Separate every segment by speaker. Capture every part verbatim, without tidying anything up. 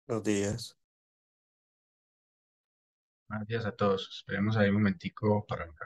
Speaker 1: Buenos días.
Speaker 2: Gracias a todos. Esperemos ahí un momentico para arrancar.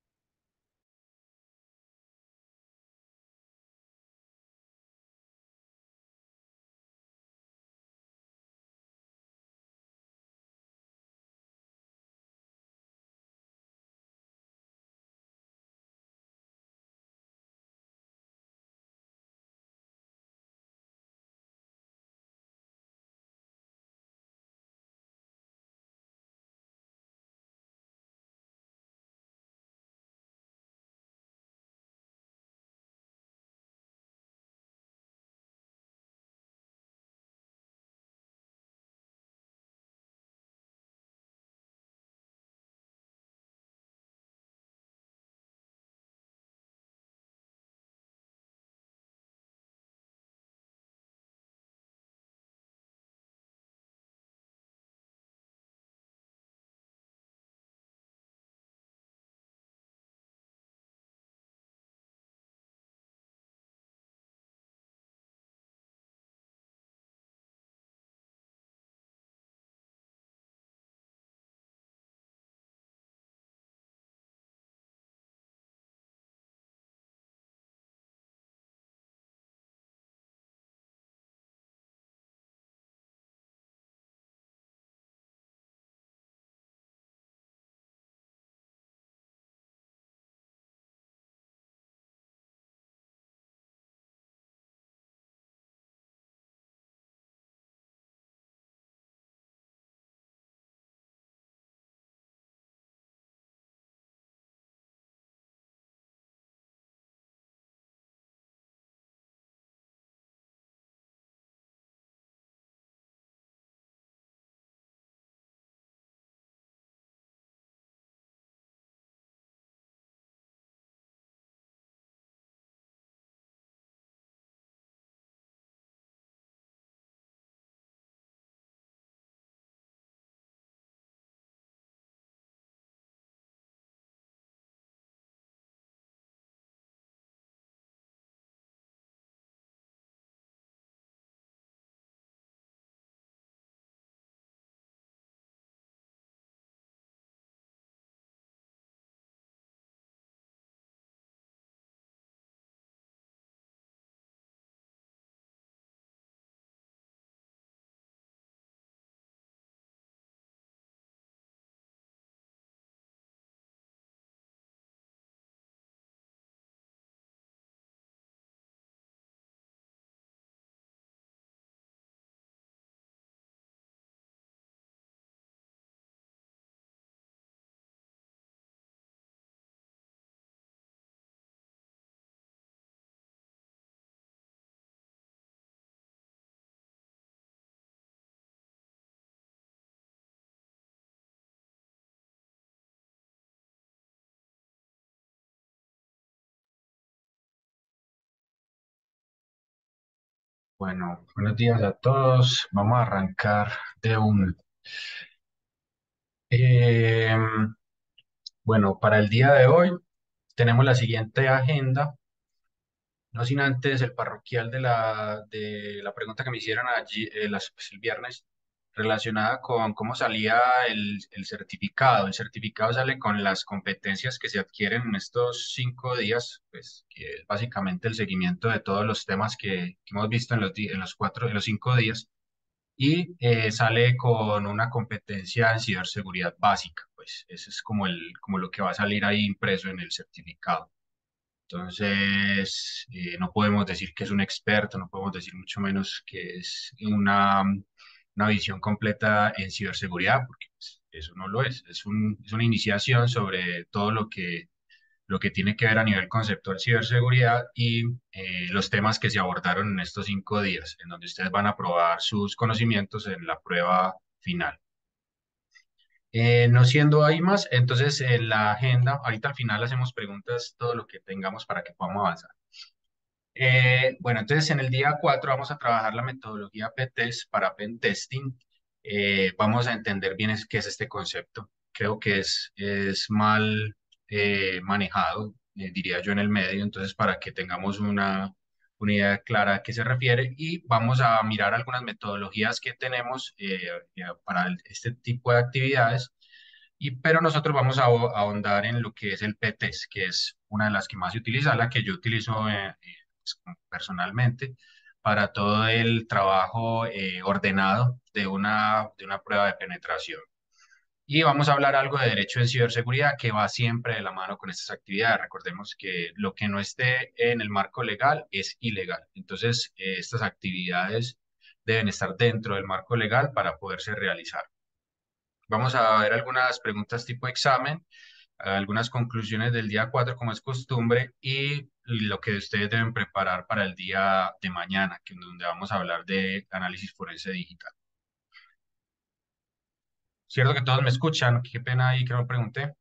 Speaker 2: Bueno, buenos días a todos. Vamos a arrancar de un. Em, bueno, para el día de hoy tenemos la siguiente agenda. No sin antes el parroquial de la, de la pregunta que me hicieron allí eh, las- pues, el viernes relacionada con cómo salía el, el certificado. El certificado sale con las competencias que se adquieren en estos cinco días, pues que es básicamente el seguimiento de todos los temas que, que hemos visto en los, di- en los cuatro, en los cinco días y eh, sale con una competencia en ciberseguridad básica. Pues eso es como, el, como lo que va a salir ahí impreso en el certificado. Entonces, eh, no podemos decir que es un experto, no podemos decir mucho menos que es una, una visión completa en ciberseguridad, porque pues, eso no lo es. Es un- es una iniciación sobre todo lo que, lo que tiene que ver a nivel conceptual ciberseguridad y eh, los temas que se abordaron en estos cinco días, en donde ustedes van a probar sus conocimientos en la prueba final. Eh, no siendo ahí más, entonces en la agenda, ahorita al final hacemos preguntas, todo lo que tengamos para que podamos avanzar. Eh, bueno, entonces en el día cuatro vamos a trabajar la metodología P-Test para Pentesting. Eh, vamos a entender bien es, qué es este concepto. Creo que es, es mal eh, manejado, eh, diría yo, en el medio. Entonces, para que tengamos una, una idea clara a qué se refiere y vamos a mirar algunas metodologías que tenemos eh, eh, para el- este tipo de actividades. Y, pero nosotros vamos a aho- ahondar en lo que es el P-Test, que es una de las que más se utiliza, la que yo utilizo eh, eh, pues, como personalmente para todo el trabajo eh, ordenado de una, de una prueba de penetración. Y vamos a hablar algo de derecho en ciberseguridad que va siempre de la mano con estas actividades. Recordemos que lo que no esté en el marco legal es ilegal. Entonces, eh, estas actividades deben estar dentro del marco legal para poderse realizar. Vamos a ver algunas preguntas tipo examen, algunas conclusiones del día cuatro como es costumbre y lo que ustedes deben preparar para el día de mañana, que es donde vamos a hablar de análisis forense digital. Cierto que todos me escuchan, qué pena ahí que no pregunté.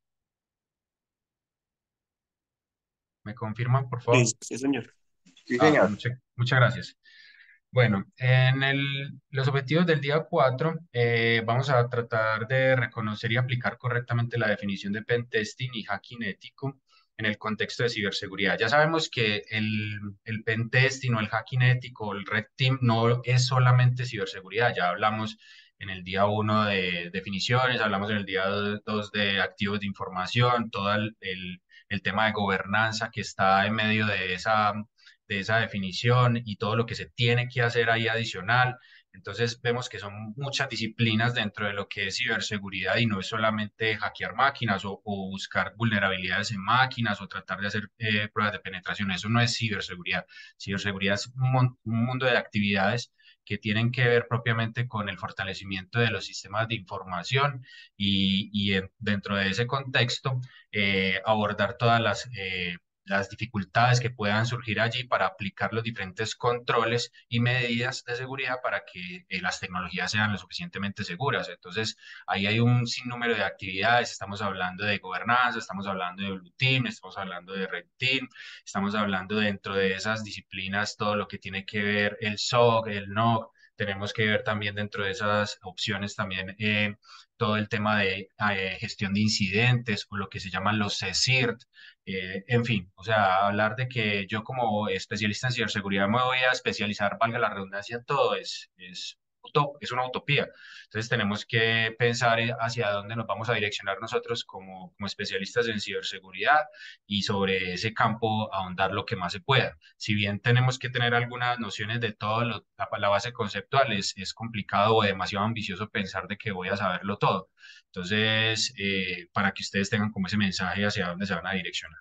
Speaker 2: ¿Me confirman, por
Speaker 1: Sí,
Speaker 2: favor?
Speaker 1: sí, señor. Sí,
Speaker 2: Ah,
Speaker 1: señor.
Speaker 2: muchas, muchas gracias. Bueno, en el- los objetivos del día cuatro eh, vamos a tratar de reconocer y aplicar correctamente la definición de pentesting y hacking ético en el contexto de ciberseguridad. Ya sabemos que el, el pentesting o el hacking ético o el red team no es solamente ciberseguridad. Ya hablamos en el día uno de definiciones, hablamos en el día dos de activos de información, todo el, el el tema de gobernanza que está en medio de esa de esa definición y todo lo que se tiene que hacer ahí adicional. Entonces vemos que son muchas disciplinas dentro de lo que es ciberseguridad y no es solamente hackear máquinas o, o buscar vulnerabilidades en máquinas o tratar de hacer eh, pruebas de penetración. Eso no es ciberseguridad. Ciberseguridad es un, mon- un mundo de actividades que tienen que ver propiamente con el fortalecimiento de los sistemas de información y, y en- dentro de ese contexto eh, abordar todas las eh, las dificultades que puedan surgir allí para aplicar los diferentes controles y medidas de seguridad para que eh, las tecnologías sean lo suficientemente seguras. Entonces, ahí hay un sinnúmero de actividades. Estamos hablando de gobernanza, estamos hablando de Blue Team, estamos hablando de Red Team, estamos hablando dentro de esas disciplinas todo lo que tiene que ver el S O C, el N O C. Tenemos que ver también dentro de esas opciones también eh, todo el tema de eh, gestión de incidentes o lo que se llaman los CSIRT. Eh, en fin, o sea, hablar de que yo como especialista en ciberseguridad me voy a especializar, valga la redundancia, en todo, es, es, uto- es una utopía. Entonces tenemos que pensar eh, hacia dónde nos vamos a direccionar nosotros como, como especialistas en ciberseguridad y sobre ese campo ahondar lo que más se pueda. Si bien tenemos que tener algunas nociones de todo, lo- la, la base conceptual es, es complicado o demasiado ambicioso pensar de que voy a saberlo todo. Entonces, eh, para que ustedes tengan como ese mensaje hacia dónde se van a direccionar.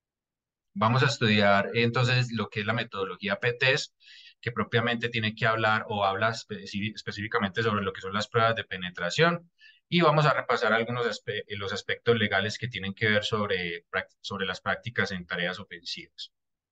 Speaker 2: Vamos a estudiar entonces lo que es la metodología P-TEST, que propiamente tiene que hablar o habla especi- específicamente sobre lo que son las pruebas de penetración. Y vamos a repasar algunos aspe- eh, los aspectos legales que tienen que ver sobre, prac- sobre las prácticas en tareas ofensivas.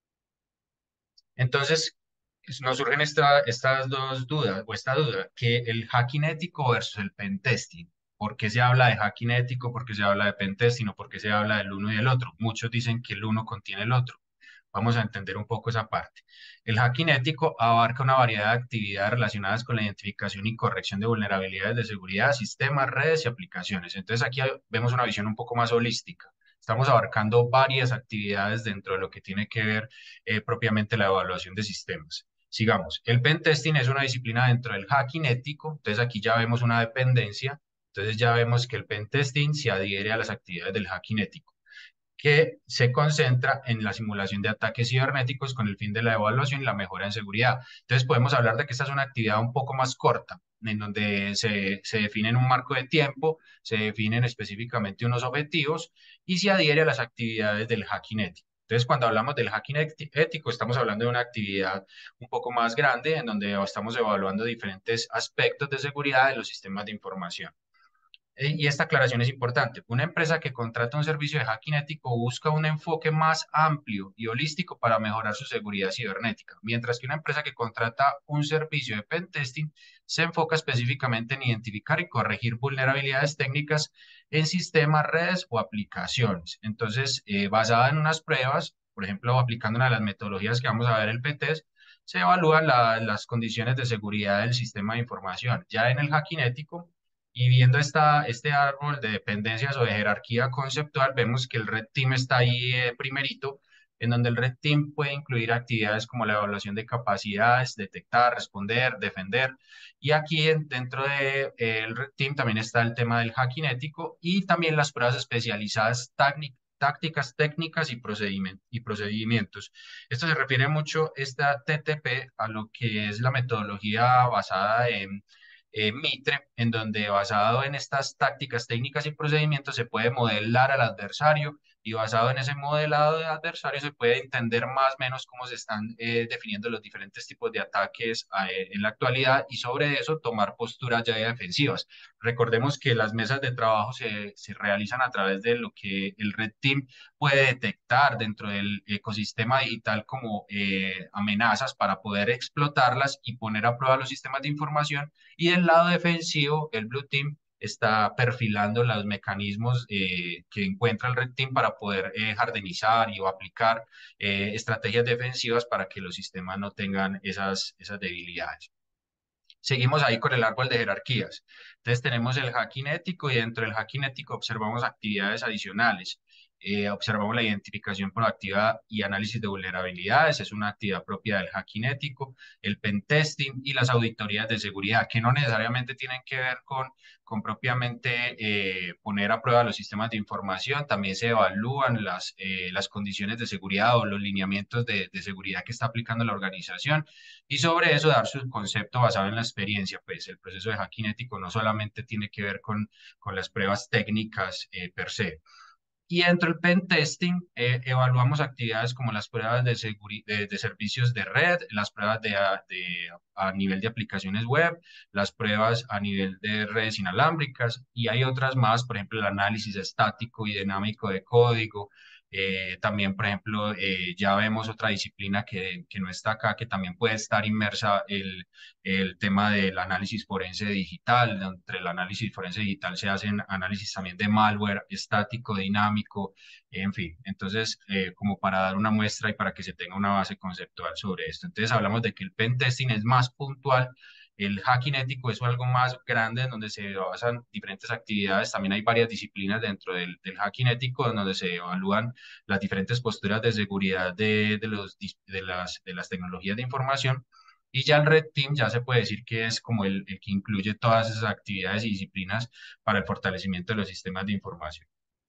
Speaker 2: Entonces, nos surgen esta- estas dos dudas, o esta duda, que el hacking ético versus el pentesting. ¿Por qué se habla de hacking ético? ¿Por qué se habla de pentesting? ¿O por qué se habla del uno y del otro? Muchos dicen que el uno contiene el otro. Vamos a entender un poco esa parte. El hacking ético abarca una variedad de actividades relacionadas con la identificación y corrección de vulnerabilidades de seguridad, sistemas, redes y aplicaciones. Entonces aquí vemos una visión un poco más holística. Estamos abarcando varias actividades dentro de lo que tiene que ver eh, propiamente la evaluación de sistemas. Sigamos. El pentesting es una disciplina dentro del hacking ético. Entonces aquí ya vemos una dependencia. Entonces ya vemos que el pentesting se adhiere a las actividades del hacking ético que se concentra en la simulación de ataques cibernéticos con el fin de la evaluación y la mejora en seguridad. Entonces podemos hablar de que esta es una actividad un poco más corta, en donde se, se define un marco de tiempo, se definen específicamente unos objetivos y se adhiere a las actividades del hacking ético. Entonces, cuando hablamos del hacking ético, estamos hablando de una actividad un poco más grande en donde estamos evaluando diferentes aspectos de seguridad de los sistemas de información. Eh, Y esta aclaración es importante. Una empresa que contrata un servicio de hacking ético busca un enfoque más amplio y holístico para mejorar su seguridad cibernética, mientras que una empresa que contrata un servicio de pentesting se enfoca específicamente en identificar y corregir vulnerabilidades técnicas en sistemas, redes o aplicaciones. Entonces, eh, basada en unas pruebas, por ejemplo, aplicando una de las metodologías que vamos a ver el P T E S, se evalúan la- las condiciones de seguridad del sistema de información. Ya en el hacking ético, y viendo esta, este árbol de dependencias o de jerarquía conceptual, vemos que el Red Team está ahí eh, primerito, en donde el Red Team puede incluir actividades como la evaluación de capacidades, detectar, responder, defender. Y aquí en- dentro de, eh, el Red Team también está el tema del hacking ético y también las pruebas especializadas tácnicas tácticas, técnicas y procedimen- y procedimientos. Esto se refiere mucho, esta T T P, a lo que es la metodología basada en eh, Mitre, en donde basado en estas tácticas, técnicas y procedimientos se puede modelar al adversario y basado en ese modelado de adversario se puede entender más o menos cómo se están eh, definiendo los diferentes tipos de ataques eh, en la actualidad y sobre eso tomar posturas ya defensivas. Recordemos que las mesas de trabajo se, se realizan a través de lo que el Red Team puede detectar dentro del ecosistema digital como eh, amenazas para poder explotarlas y poner a prueba los sistemas de información. Y del lado defensivo, el Blue Team está perfilando los mecanismos eh, que encuentra el Red Team para poder eh, jardinizar y o aplicar eh, estrategias defensivas para que los sistemas no tengan esas, esas debilidades. Seguimos ahí con el árbol de jerarquías. Entonces tenemos el hacking ético y dentro del hacking ético observamos actividades adicionales. Eh, observamos la identificación proactiva y análisis de vulnerabilidades, es una actividad propia del hacking ético, el pentesting y las auditorías de seguridad, que no necesariamente tienen que ver con, con propiamente eh, poner a prueba los sistemas de información, también se evalúan las, eh, las condiciones de seguridad o los lineamientos de, de seguridad que está aplicando la organización y sobre eso dar su concepto basado en la experiencia. Pues el proceso de hacking ético no solamente tiene que ver con, con las pruebas técnicas eh, per se. Y dentro del pen testing eh, evaluamos actividades como las pruebas de, seguri- de, de servicios de red, las pruebas de, a, de- a nivel de aplicaciones web, las pruebas a nivel de redes inalámbricas y hay otras más, por ejemplo, el análisis estático y dinámico de código. Eh, también, por ejemplo, eh, ya vemos otra disciplina que, que no está acá, que también puede estar inmersa el, el tema del análisis forense digital. Entre el análisis forense digital se hacen análisis también de malware estático, dinámico, en fin. Entonces, eh, como para dar una muestra y para que se tenga una base conceptual sobre esto. Entonces, hablamos de que el pen testing es más puntual. El hacking ético es algo más grande en donde se basan diferentes actividades. También hay varias disciplinas dentro del, del hacking ético en donde se evalúan las diferentes posturas de seguridad de, de, los, dis- de, las, de las tecnologías de información. Y ya el Red Team ya se puede decir que es como el, el que incluye todas esas actividades y disciplinas para el fortalecimiento de los sistemas de información.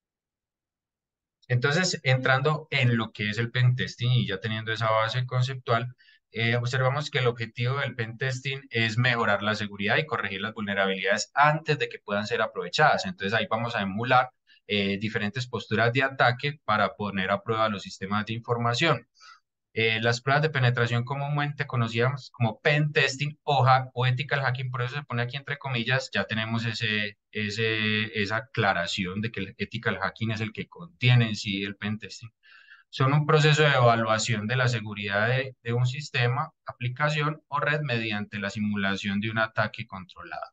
Speaker 2: Entonces, entrando en lo que es el pentesting y ya teniendo esa base conceptual, eh, observamos que el objetivo del pentesting es mejorar la seguridad y corregir las vulnerabilidades antes de que puedan ser aprovechadas. Entonces, ahí vamos a emular eh, diferentes posturas de ataque para poner a prueba los sistemas de información. Eh, las pruebas de penetración comúnmente conocidas como pen testing o, hack, o ethical hacking, por eso se pone aquí entre comillas, ya tenemos ese, ese, esa aclaración de que el ethical hacking es el que contiene en sí el pen testing. Son un proceso de evaluación de la seguridad de, de un sistema, aplicación o red mediante la simulación de un ataque controlado.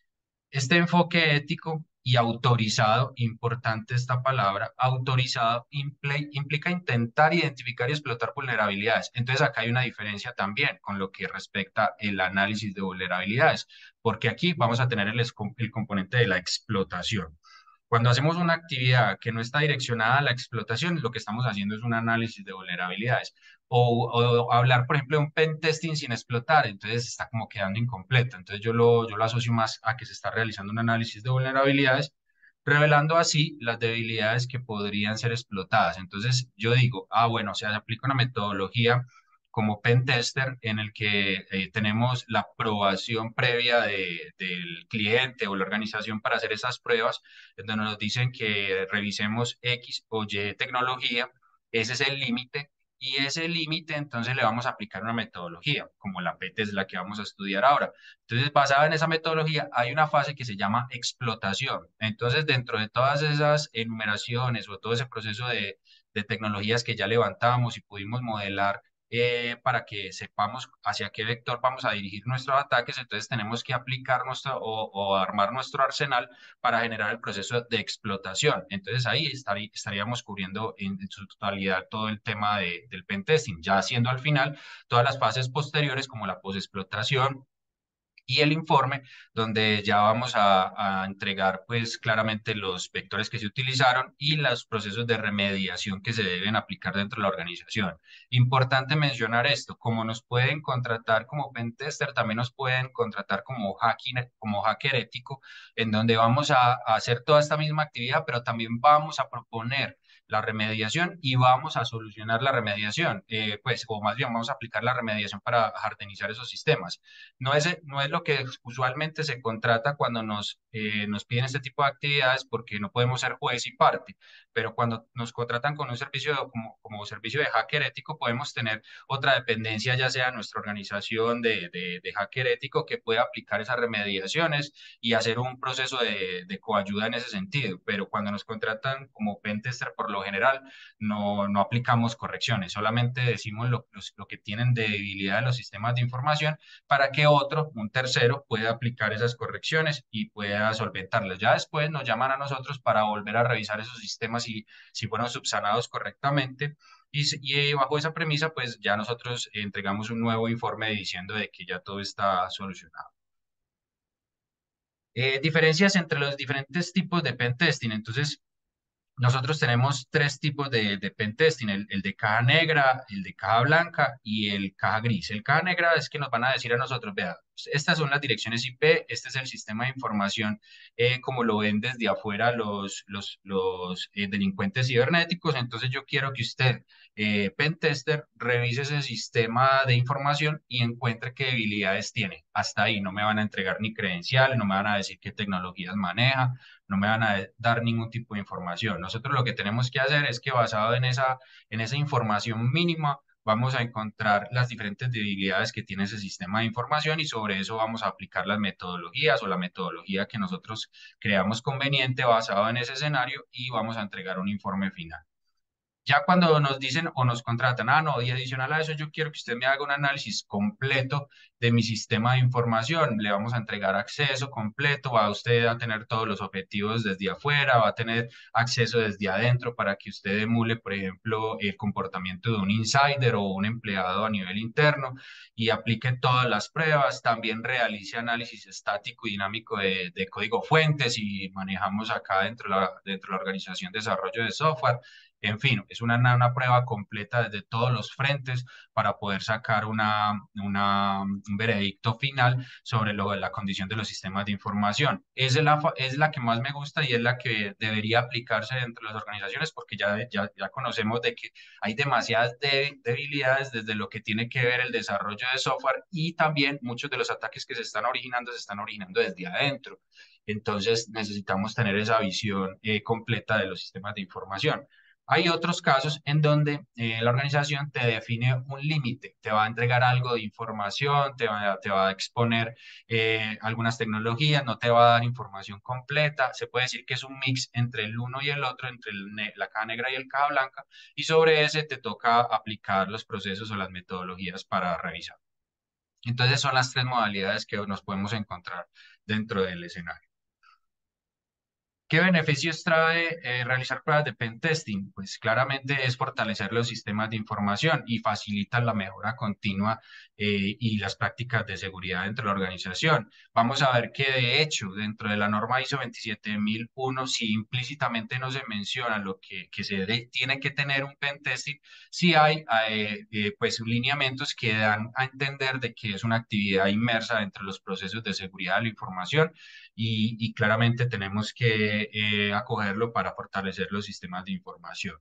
Speaker 2: Este enfoque ético y autorizado, importante esta palabra, autorizado imple- implica intentar identificar y explotar vulnerabilidades. Entonces acá hay una diferencia también con lo que respecta el análisis de vulnerabilidades, porque aquí vamos a tener el, esco- el componente de la explotación. Cuando hacemos una actividad que no está direccionada a la explotación, lo que estamos haciendo es un análisis de vulnerabilidades. O, o hablar, por ejemplo, de un pen testing sin explotar, entonces está como quedando incompleto. Entonces yo lo, yo lo asocio más a que se está realizando un análisis de vulnerabilidades, revelando así las debilidades que podrían ser explotadas. Entonces yo digo, ah, bueno, o sea, se aplica una metodología como pen tester en el que eh, tenemos la aprobación previa de- del cliente o la organización para hacer esas pruebas, en donde nos dicen que revisemos X o Y tecnología, ese es el límite. Y ese límite, entonces le vamos a aplicar una metodología, como la P E T es la que vamos a estudiar ahora. Entonces, basada en esa metodología, hay una fase que se llama explotación. Entonces, dentro de todas esas enumeraciones o todo ese proceso de, de tecnologías que ya levantamos y pudimos modelar eh, para que sepamos hacia qué vector vamos a dirigir nuestros ataques, entonces tenemos que aplicar nuestro o, o armar nuestro arsenal para generar el proceso de explotación. Entonces ahí estarí, estaríamos cubriendo en, en, su totalidad todo el tema de, del pentesting, ya haciendo al final todas las fases posteriores como la posexplotación y el informe, donde ya vamos a, a entregar pues claramente los vectores que se utilizaron y los procesos de remediación que se deben aplicar dentro de la organización. Importante mencionar esto, como nos pueden contratar como pentester, también nos pueden contratar como hacking, como hacker ético, en donde vamos a, a hacer toda esta misma actividad, pero también vamos a proponer la remediación y vamos a solucionar la remediación, eh, pues, o más bien vamos a aplicar la remediación para hardenizar esos sistemas. No es, no es lo que usualmente se contrata cuando nos, eh, nos piden este tipo de actividades porque no podemos ser juez y parte, pero cuando nos contratan con un servicio como, como servicio de hacker ético podemos tener otra dependencia, ya sea nuestra organización de, de, de hacker ético que pueda aplicar esas remediaciones y hacer un proceso de, de coayuda en ese sentido, pero cuando nos contratan como pentester por lo general no, no aplicamos correcciones, solamente decimos lo, los- lo que tienen de debilidad en los sistemas de información para que otro, un tercero, pueda aplicar esas correcciones y pueda solventarlas. Ya después nos llaman a nosotros para volver a revisar esos sistemas y si fueron subsanados correctamente. Y, s- y bajo esa premisa, pues ya nosotros entregamos un nuevo informe diciendo de que ya todo está solucionado. Eh, diferencias entre los diferentes tipos de pentesting. Entonces, nosotros tenemos tres tipos de, de pentesting, el, el de caja negra, el de caja blanca y el caja gris. El caja negra es que nos van a decir a nosotros, vea, estas son las direcciones I P, este es el sistema de información, eh, como lo ven desde afuera los, los, los eh, delincuentes cibernéticos. Entonces yo quiero que usted, eh, pentester, revise ese sistema de información y encuentre qué debilidades tiene. Hasta ahí no me van a entregar ni credenciales, no me van a decir qué tecnologías maneja, no me van a dar ningún tipo de información. Nosotros lo que tenemos que hacer es que basado en esa, en esa información mínima, vamos a encontrar las diferentes debilidades que tiene ese sistema de información y sobre eso vamos a aplicar las metodologías o la metodología que nosotros creamos conveniente basado en ese escenario y vamos a entregar un informe final. Ya cuando nos dicen o nos contratan, ah, no, y adicional a eso, yo quiero que usted me haga un análisis completo de mi sistema de información. Le vamos a entregar acceso completo, va usted a tener todos los objetivos desde afuera, va a tener acceso desde adentro para que usted emule, por ejemplo, el comportamiento de un insider o un empleado a nivel interno y aplique todas las pruebas. También realice análisis estático y dinámico de, de código fuentes y manejamos acá dentro de la, dentro de la organización desarrollo de software. En fin, es una, una prueba completa desde todos los frentes para poder sacar una, una- un veredicto final sobre lo, la condición de los sistemas de información. Es la, fa- es la que más me gusta y es la que debería aplicarse dentro de las organizaciones porque ya, ya, ya conocemos de que hay demasiadas de- debilidades desde lo que tiene que ver el desarrollo de software y también muchos de los ataques que se están originando se están originando desde adentro. Entonces necesitamos tener esa visión eh, completa de los sistemas de información. Hay otros casos en donde eh, la organización te define un límite, te va a entregar algo de información, te va, te va a exponer eh, algunas tecnologías, no te va a dar información completa. Se puede decir que es un mix entre el uno y el otro, entre el ne- la caja negra y el caja blanca, y sobre ese te toca aplicar los procesos o las metodologías para revisar. Entonces son las tres modalidades que nos podemos encontrar dentro del escenario. ¿Qué beneficios trae eh, realizar pruebas de pen testing? Pues claramente es fortalecer los sistemas de información y facilitar la mejora continua eh, y las prácticas de seguridad dentro de la organización. Vamos a ver que de hecho dentro de la norma ISO veintisiete mil uno, si implícitamente no se menciona lo que, que se de- tiene que tener un pen testing, sí hay eh, eh, pues lineamientos que dan a entender de que es una actividad inmersa dentro de los procesos de seguridad de la información y, y claramente tenemos que eh, acogerlo para fortalecer los sistemas de información.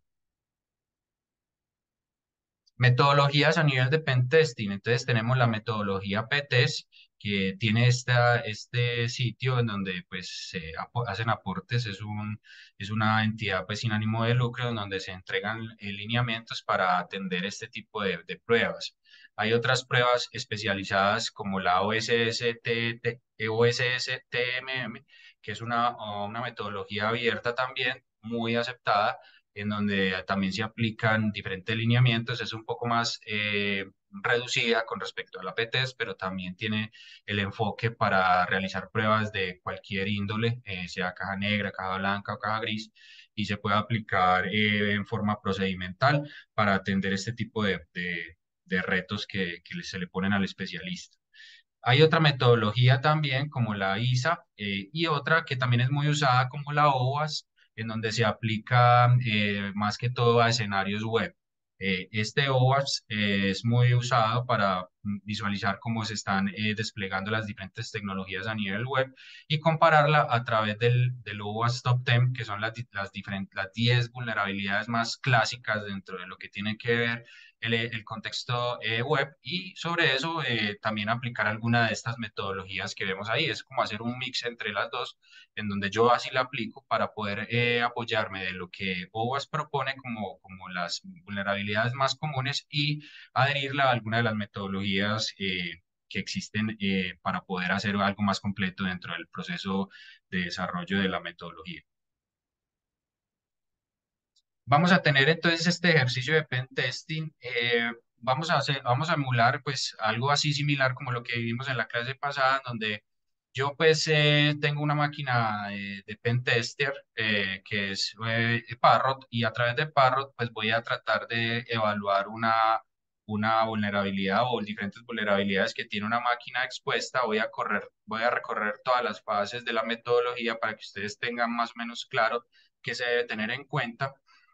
Speaker 2: Metodologías a nivel de pentesting. Entonces tenemos la metodología P T E S, que tiene esta, este sitio en donde pues se apo- hacen aportes. Es un, es una entidad pues sin ánimo de lucro en donde se entregan eh, lineamientos para atender este tipo de, de pruebas. Hay otras pruebas especializadas como la O S S T, T- eh, O S S T M M, que es una, una metodología abierta también, muy aceptada en donde también se aplican diferentes lineamientos, es un poco más eh, reducida con respecto a la P T E S, pero también tiene el enfoque para realizar pruebas de cualquier índole, eh, sea caja negra, caja blanca o caja gris, y se puede aplicar eh, en forma procedimental para atender este tipo de, de- de retos que, que se le ponen al especialista. Hay otra metodología también como la I S A eh, y otra que también es muy usada como la O W A S, en donde se aplica eh, más que todo a escenarios web. Eh, este O W A S eh, es muy usado para mm, visualizar cómo se están eh, desplegando las diferentes tecnologías a nivel web y compararla a través del, del O W A S Top diez, que son las, di- las, diferentes, las diez vulnerabilidades más clásicas dentro de lo que tiene que ver el, el contexto eh, web y sobre eso eh, también aplicar alguna de estas metodologías que vemos ahí. Es como hacer un mix entre las dos, en donde yo así la aplico para poder eh, apoyarme de lo que O W A S propone como, como las vulnerabilidades más comunes y adherirla a alguna de las metodologías eh, que existen eh, para poder hacer algo más completo dentro del proceso de desarrollo de la metodología. Vamos a tener entonces este ejercicio de pen testing. Eh, vamos a hacer, vamos a emular pues algo así similar como lo que vimos en la clase pasada, donde yo pues eh, tengo una máquina eh, de pen tester eh, que es eh, Parrot y a través de Parrot pues voy a tratar de evaluar una, una vulnerabilidad o diferentes vulnerabilidades que tiene una máquina expuesta. Voy a correr, voy a recorrer todas las fases de la metodología para que ustedes tengan más o menos claro qué se debe tener en cuenta.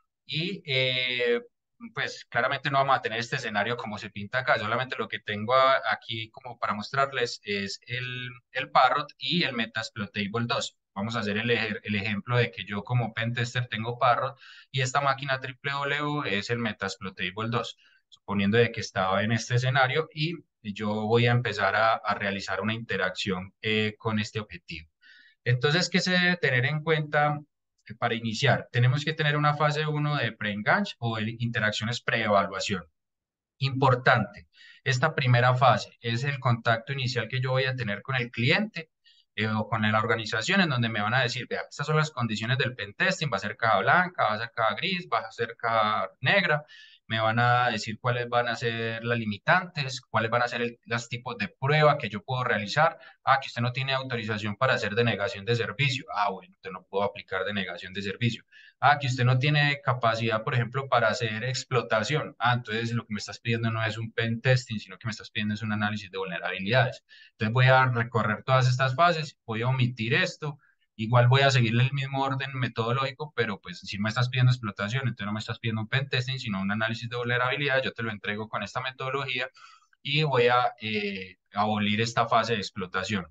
Speaker 2: Y eh, pues claramente no vamos a tener este escenario como se pinta acá, solamente lo que tengo a- aquí como para mostrarles es el, el Parrot y el Metasploitable dos. Vamos a hacer el, ejer- el ejemplo de que yo como pentester tengo Parrot y esta máquina triple W es el Metasploitable dos, suponiendo de que estaba en este escenario y yo voy a empezar a, a realizar una interacción eh, con este objetivo. Entonces, ¿qué se debe tener en cuenta eh, para iniciar? Tenemos que tener una fase uno de pre-enganche o de interacciones pre-evaluación. Importante, esta primera fase es el contacto inicial que yo voy a tener con el cliente eh, o con la organización en donde me van a decir, vea, estas son las condiciones del pentesting, va a ser caja blanca, va a ser caja gris, va a ser caja negra, me van a decir cuáles van a ser las limitantes, cuáles van a ser el- los tipos de prueba que yo puedo realizar. Ah, que usted no tiene autorización para hacer denegación de servicio. Ah, bueno, usted no puedo aplicar denegación de servicio. Ah, que usted no tiene capacidad, por ejemplo, para hacer explotación. Ah, entonces lo que me estás pidiendo no es un pen testing, sino que me estás pidiendo es un análisis de vulnerabilidades. Entonces voy a recorrer todas estas fases, voy a omitir esto. Igual voy a seguirle el mismo orden metodológico, pero pues si me estás pidiendo explotación, entonces no me estás pidiendo un pen testing, sino un análisis de vulnerabilidad, yo te lo entrego con esta metodología y voy a eh, abolir esta fase de explotación.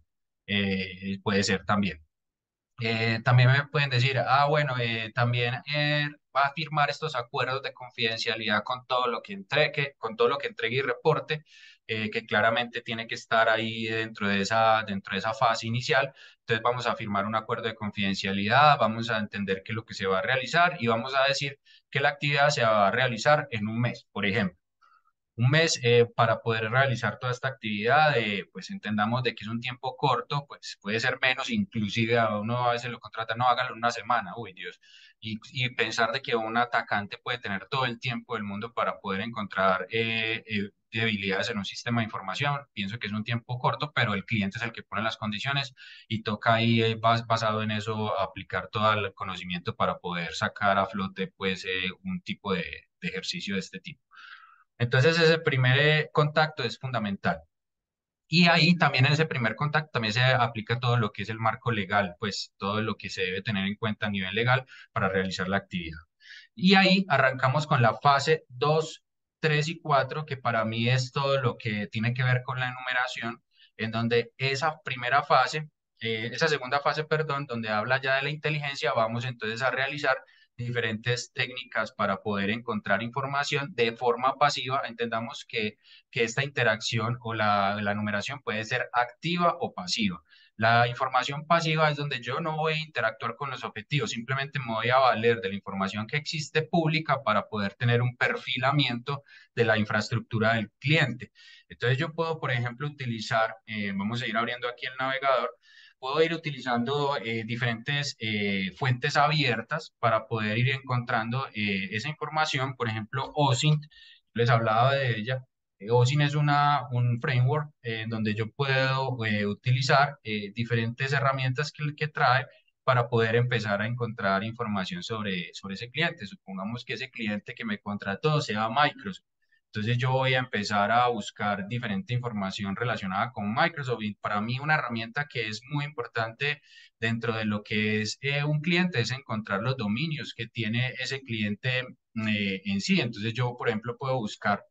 Speaker 2: Eh, puede ser también. Eh, también me pueden decir, ah, bueno, eh, también eh, va a firmar estos acuerdos de confidencialidad con todo lo que entregue, con todo lo que entregue y reporte, eh, que claramente tiene que estar ahí dentro de esa, dentro de esa fase inicial. Entonces vamos a firmar un acuerdo de confidencialidad, vamos a entender qué es lo que se va a realizar y vamos a decir que la actividad se va a realizar en un mes, por ejemplo. Un mes eh, para poder realizar toda esta actividad, eh, pues entendamos de que es un tiempo corto, pues puede ser menos, inclusive a uno a veces lo contrata, no hágalo en una semana, uy Dios, y, y pensar de que un atacante puede tener todo el tiempo del mundo para poder encontrar eh, eh, debilidades en un sistema de información, pienso que es un tiempo corto, pero el cliente es el que pone las condiciones y toca ahí eh, bas- basado en eso aplicar todo el conocimiento para poder sacar a flote pues eh, un tipo de de ejercicio de este tipo. Entonces ese primer eh, contacto es fundamental. Y ahí también en ese primer contacto también se aplica todo lo que es el marco legal, pues todo lo que se debe tener en cuenta a nivel legal para realizar la actividad. Y ahí arrancamos con la fase dos, tres y cuatro, que para mí es todo lo que tiene que ver con la enumeración, en donde esa primera fase, eh, esa segunda fase, perdón, donde habla ya de la inteligencia, vamos entonces a realizar diferentes técnicas para poder encontrar información de forma pasiva. Entendamos que, que esta interacción o la, la numeración puede ser activa o pasiva. La información pasiva es donde yo no voy a interactuar con los objetivos, simplemente me voy a valer de la información que existe pública para poder tener un perfilamiento de la infraestructura del cliente. Entonces yo puedo, por ejemplo, utilizar, eh, vamos a ir abriendo aquí el navegador, puedo ir utilizando eh, diferentes eh, fuentes abiertas para poder ir encontrando eh, esa información, por ejemplo, OSINT, les hablaba de ella. eh, OSINT es una, un framework eh, en donde yo puedo eh, utilizar eh, diferentes herramientas que, que trae para poder empezar a encontrar información sobre, sobre ese cliente. Supongamos que ese cliente que me contrató sea Microsoft. Entonces yo voy a empezar a buscar diferente información relacionada con Microsoft y para mí una herramienta que es muy importante dentro de lo que es eh, un cliente es encontrar los dominios que tiene ese cliente eh, en sí. Entonces yo, por ejemplo, puedo buscar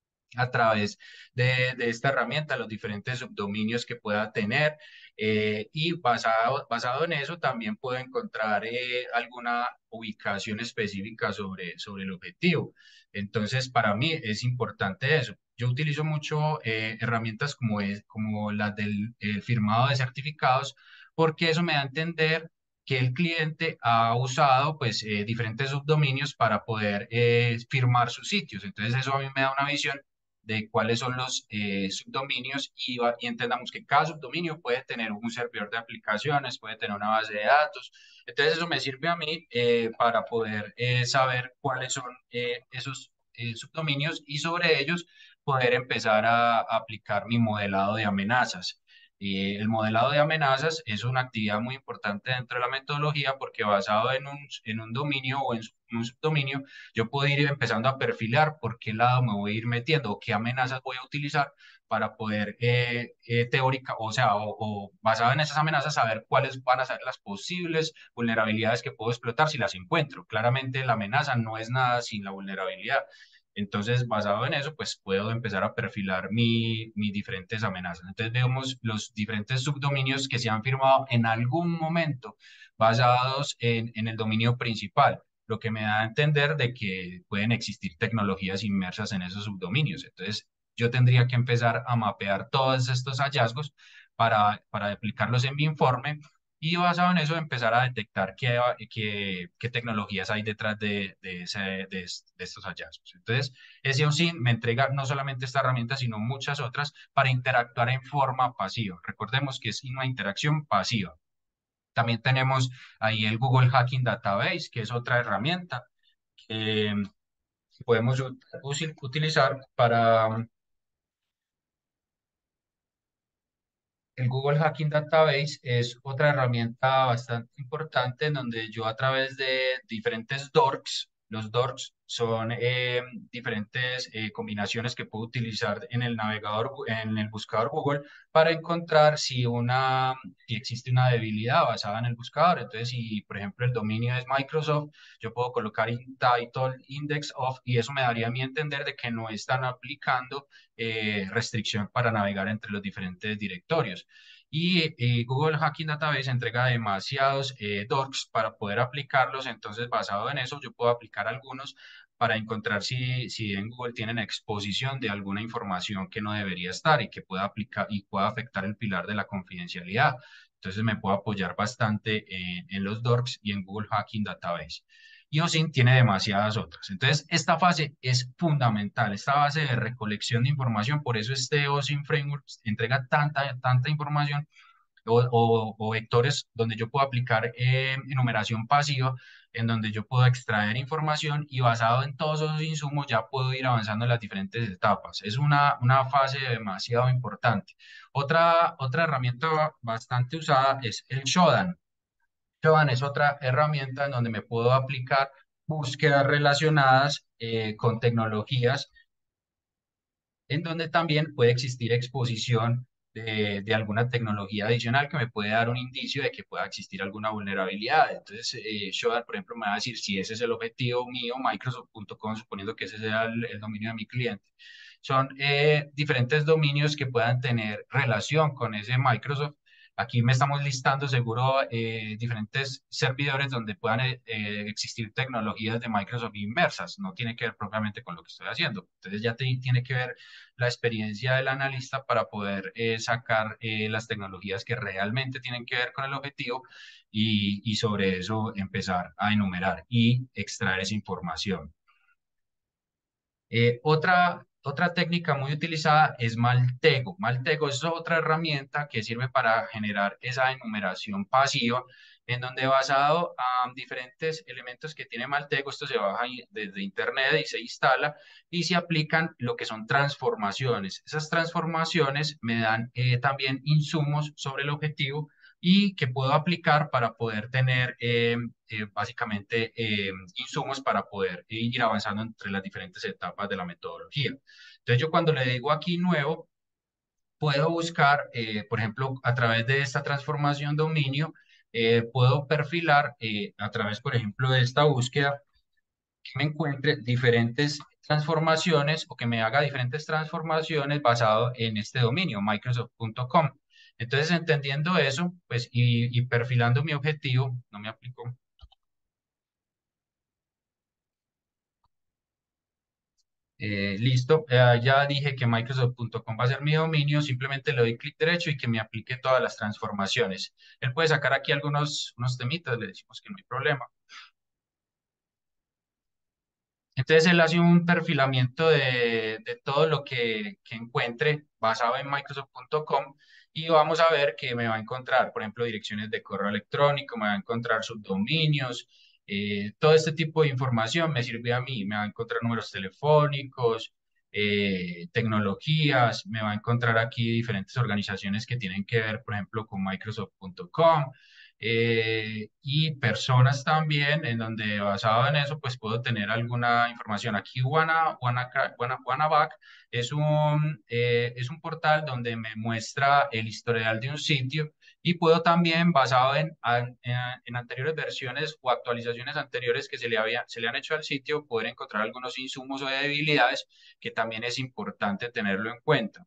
Speaker 2: a través de, de esta herramienta los diferentes subdominios que pueda tener eh, y basado, basado en eso también puedo encontrar eh, alguna ubicación específica sobre, sobre el objetivo. Entonces, para mí es importante eso. Yo utilizo mucho eh, herramientas como, es, como las del el firmado de certificados porque eso me da a entender que el cliente ha usado pues eh, diferentes subdominios para poder eh, firmar sus sitios. Entonces eso a mí me da una visión de cuáles son los eh, subdominios y, va- y entendamos que cada subdominio puede tener un servidor de aplicaciones, puede tener una base de datos. Entonces eso me sirve a mí eh, para poder eh, saber cuáles son eh, esos eh, subdominios y sobre ellos poder empezar a, a aplicar mi modelado de amenazas. Y el modelado de amenazas es una actividad muy importante dentro de la metodología porque basado en un, en un dominio o en un subdominio, yo puedo ir empezando a perfilar por qué lado me voy a ir metiendo o qué amenazas voy a utilizar para poder eh, eh, teórica, o sea, o, o basado en esas amenazas, saber cuáles van a ser las posibles vulnerabilidades que puedo explotar si las encuentro. Claramente la amenaza no es nada sin la vulnerabilidad. Entonces, basado en eso, pues puedo empezar a perfilar mi, mis diferentes amenazas. Entonces, vemos los diferentes subdominios que se han firmado en algún momento basados en, en el dominio principal, lo que me da a entender de que pueden existir tecnologías inmersas en esos subdominios. Entonces, yo tendría que empezar a mapear todos estos hallazgos para, para aplicarlos en mi informe y basado en eso empezar a detectar qué, qué, qué tecnologías hay detrás de, de, ese, de, de estos hallazgos. Entonces, ese O S I N me entrega no solamente esta herramienta, sino muchas otras para interactuar en forma pasiva. Recordemos que es una interacción pasiva. También tenemos ahí el Google Hacking Database, que es otra herramienta que podemos ut- utilizar para el Google Hacking Database. Es otra herramienta bastante importante en donde yo a través de diferentes dorks, los dorks son eh, diferentes eh, combinaciones que puedo utilizar en el navegador, gu- en el buscador Google para encontrar si una, si existe una debilidad basada en el buscador. Entonces, si por ejemplo el dominio es Microsoft, yo puedo colocar in title index of y eso me daría a mí entender de que no están aplicando eh, restricción para navegar entre los diferentes directorios. Y eh, Google Hacking Database entrega demasiados eh, docs para poder aplicarlos, entonces basado en eso yo puedo aplicar algunos para encontrar si, si en Google tienen exposición de alguna información que no debería estar y que pueda aplicar y pueda afectar el pilar de la confidencialidad. Entonces me puedo apoyar bastante en, en los docs y en Google Hacking Database. Y O S I N tiene demasiadas otras. Entonces, esta fase es fundamental, esta fase de recolección de información, por eso este O S I N Framework entrega tanta, tanta información o, o- o vectores donde yo puedo aplicar eh, enumeración pasiva, en donde yo puedo extraer información y basado en todos esos insumos ya puedo ir avanzando en las diferentes etapas. Es una, una fase demasiado importante. Otra, otra herramienta bastante usada es el Shodan. Shodan es otra herramienta en donde me puedo aplicar búsquedas relacionadas eh, con tecnologías en donde también puede existir exposición de, de alguna tecnología adicional que me puede dar un indicio de que pueda existir alguna vulnerabilidad. Entonces, eh, Shodan, por ejemplo, me va a decir si ese es el objetivo mío, Microsoft punto com, suponiendo que ese sea el, el dominio de mi cliente. Son eh, diferentes dominios que puedan tener relación con ese Microsoft. Aquí me estamos listando seguro eh, diferentes servidores donde puedan eh, eh, existir tecnologías de Microsoft inmersas. No tiene que ver propiamente con lo que estoy haciendo. Entonces ya te, tiene que ver la experiencia del analista para poder eh, sacar eh, las tecnologías que realmente tienen que ver con el objetivo y, y sobre eso empezar a enumerar y extraer esa información. Eh, otra, otra técnica muy utilizada es Maltego. Maltego es otra herramienta que sirve para generar esa enumeración pasiva, en donde basado a diferentes elementos que tiene Maltego, esto se baja i- desde internet y se instala y se aplican lo que son transformaciones. Esas transformaciones me dan eh, también insumos sobre el objetivo y que puedo aplicar para poder tener eh, eh, básicamente eh, insumos para poder ir avanzando entre las diferentes etapas de la metodología. Entonces yo cuando le digo aquí nuevo, puedo buscar, eh, por ejemplo, a través de esta transformación dominio, eh, puedo perfilar eh, a través, por ejemplo, de esta búsqueda que me encuentre diferentes transformaciones o que me haga diferentes transformaciones basado en este dominio, microsoft punto com. Entonces, entendiendo eso, pues, y, y perfilando mi objetivo, no me aplico. Eh, listo, eh, ya dije que microsoft punto com va a ser mi dominio, simplemente le doy clic derecho y que me aplique todas las transformaciones. Él puede sacar aquí algunos unos temitas, le decimos que no hay problema. Entonces él hace un perfilamiento de, de todo lo que, que encuentre basado en microsoft punto com y vamos a ver que me va a encontrar, por ejemplo, direcciones de correo electrónico, me va a encontrar subdominios, eh, todo este tipo de información me sirve a mí, me va a encontrar números telefónicos, eh, tecnologías, me va a encontrar aquí diferentes organizaciones que tienen que ver, por ejemplo, con microsoft punto com eh, y personas también, en donde basado en eso, pues puedo tener alguna información. Aquí Wana, Wana, Wana- Wanaback es un, eh, es un portal donde me muestra el historial de un sitio y puedo también, basado en, an- en, en anteriores versiones o actualizaciones anteriores que se le, había, se le han hecho al sitio, poder encontrar algunos insumos o debilidades que también es importante tenerlo en cuenta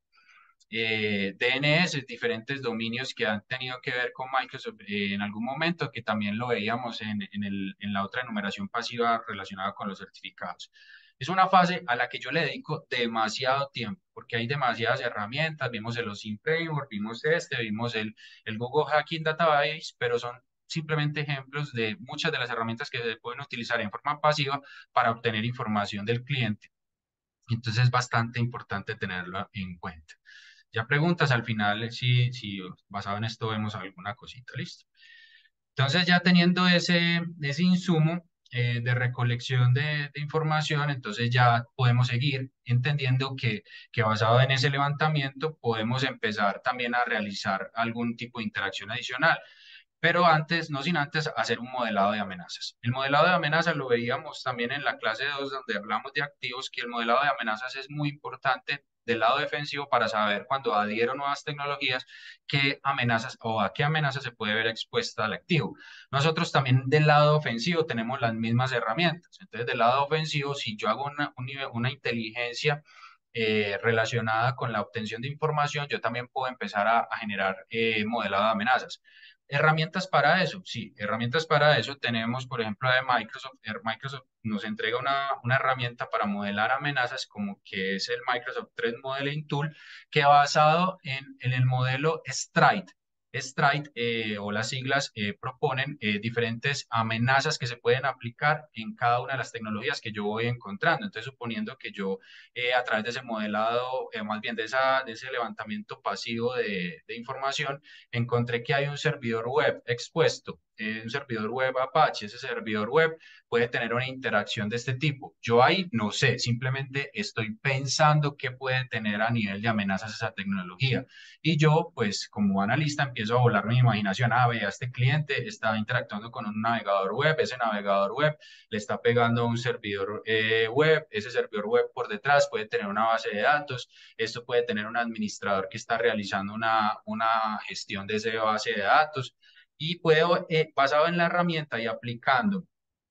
Speaker 2: eh, D N S, diferentes dominios que han tenido que ver con Microsoft eh, en algún momento, que también lo veíamos en, en, el, en la otra enumeración pasiva relacionada con los certificados. Es una fase a la que yo le dedico demasiado tiempo, porque hay demasiadas herramientas, vimos el OSINT Framework, vimos este, vimos el, el Google Hacking Database, pero son simplemente ejemplos de muchas de las herramientas que se pueden utilizar en forma pasiva para obtener información del cliente. Entonces es bastante importante tenerlo en cuenta. Ya preguntas al final si, si basado en esto vemos alguna cosita, listo. Entonces ya teniendo ese, ese insumo eh, de recolección de, de información, entonces ya podemos seguir entendiendo que, que basado en ese levantamiento podemos empezar también a realizar algún tipo de interacción adicional. Pero antes, no sin antes, hacer un modelado de amenazas. El modelado de amenazas lo veíamos también en la clase dos, donde hablamos de activos, que el modelado de amenazas es muy importante del lado defensivo para saber cuando adhiero nuevas tecnologías, qué amenazas o a qué amenazas se puede ver expuesta al activo. Nosotros también del lado ofensivo tenemos las mismas herramientas. Entonces, del lado ofensivo, si yo hago una, un nivel- una inteligencia eh, relacionada con la obtención de información, yo también puedo empezar a, a generar eh, modelado de amenazas. Herramientas para eso, sí, herramientas para eso tenemos, por ejemplo, de Microsoft. Er- Microsoft nos entrega una, una herramienta para modelar amenazas como que es el Microsoft Threat Modeling Tool, que basado en, en el modelo Stride. Stride eh, o las siglas eh, proponen eh, diferentes amenazas que se pueden aplicar en cada una de las tecnologías que yo voy encontrando. Entonces, suponiendo que yo eh, a través de ese modelado, eh, más bien de, esa, de ese levantamiento pasivo de, de información, encontré que hay un servidor web expuesto, eh, un servidor web Apache. Ese servidor web puede tener una interacción de este tipo. Yo ahí no sé, simplemente estoy pensando qué puede tener a nivel de amenazas esa tecnología. Y yo, pues como analista, empiezo a volar mi imaginación. Ah, vea, este cliente está interactuando con un navegador web, ese navegador web le está pegando a un servidor eh, web, ese servidor web por detrás puede tener una base de datos, esto puede tener un administrador que está realizando una, una gestión de esa base de datos y puedo, eh, basado en la herramienta y aplicando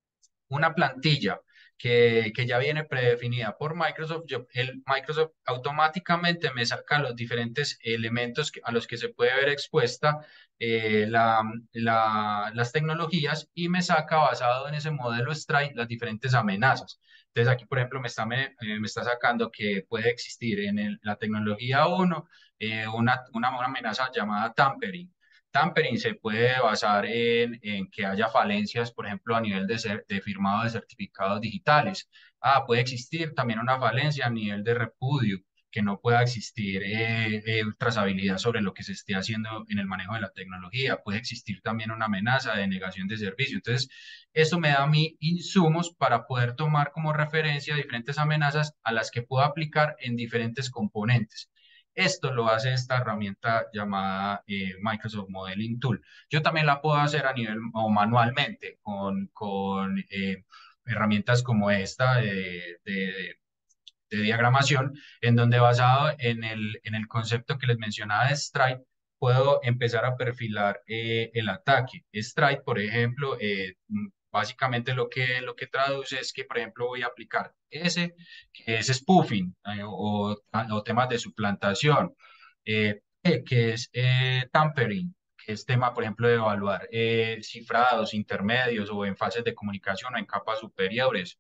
Speaker 2: una plantilla que, que ya viene predefinida por Microsoft, yo- el Microsoft automáticamente me saca los diferentes elementos que- a los que se puede ver expuesta eh, la- la- las tecnologías y me saca basado en ese modelo Strike las diferentes amenazas. Entonces aquí, por ejemplo, me está, me, eh, me está sacando que puede existir en el- la tecnología uno eh, una, una, una amenaza llamada tampering. Tampering se puede basar en, en que haya falencias, por ejemplo, a nivel de, cer- de firmado de certificados digitales. Ah, puede existir también una falencia a nivel de repudio, que no pueda existir eh, eh, trazabilidad sobre lo que se esté haciendo en el manejo de la tecnología. Puede existir también una amenaza de negación de servicio. Entonces, esto me da a mí insumos para poder tomar como referencia diferentes amenazas a las que puedo aplicar en diferentes componentes. Esto lo hace esta herramienta llamada eh, Microsoft Modeling Tool. Yo también la puedo hacer a nivel o manualmente con, con eh, herramientas como esta de, de- de diagramación, en donde basado en el, en el concepto que les mencionaba de strike, puedo empezar a perfilar eh, el ataque. Strike, por ejemplo, eh, mm, básicamente lo que, lo que traduce es que, por ejemplo, voy a aplicar ese, que es spoofing eh, o, o temas de suplantación, eh, P, que es eh, tampering, que es tema, por ejemplo, de evaluar eh, cifrados intermedios o en fases de comunicación o en capas superiores.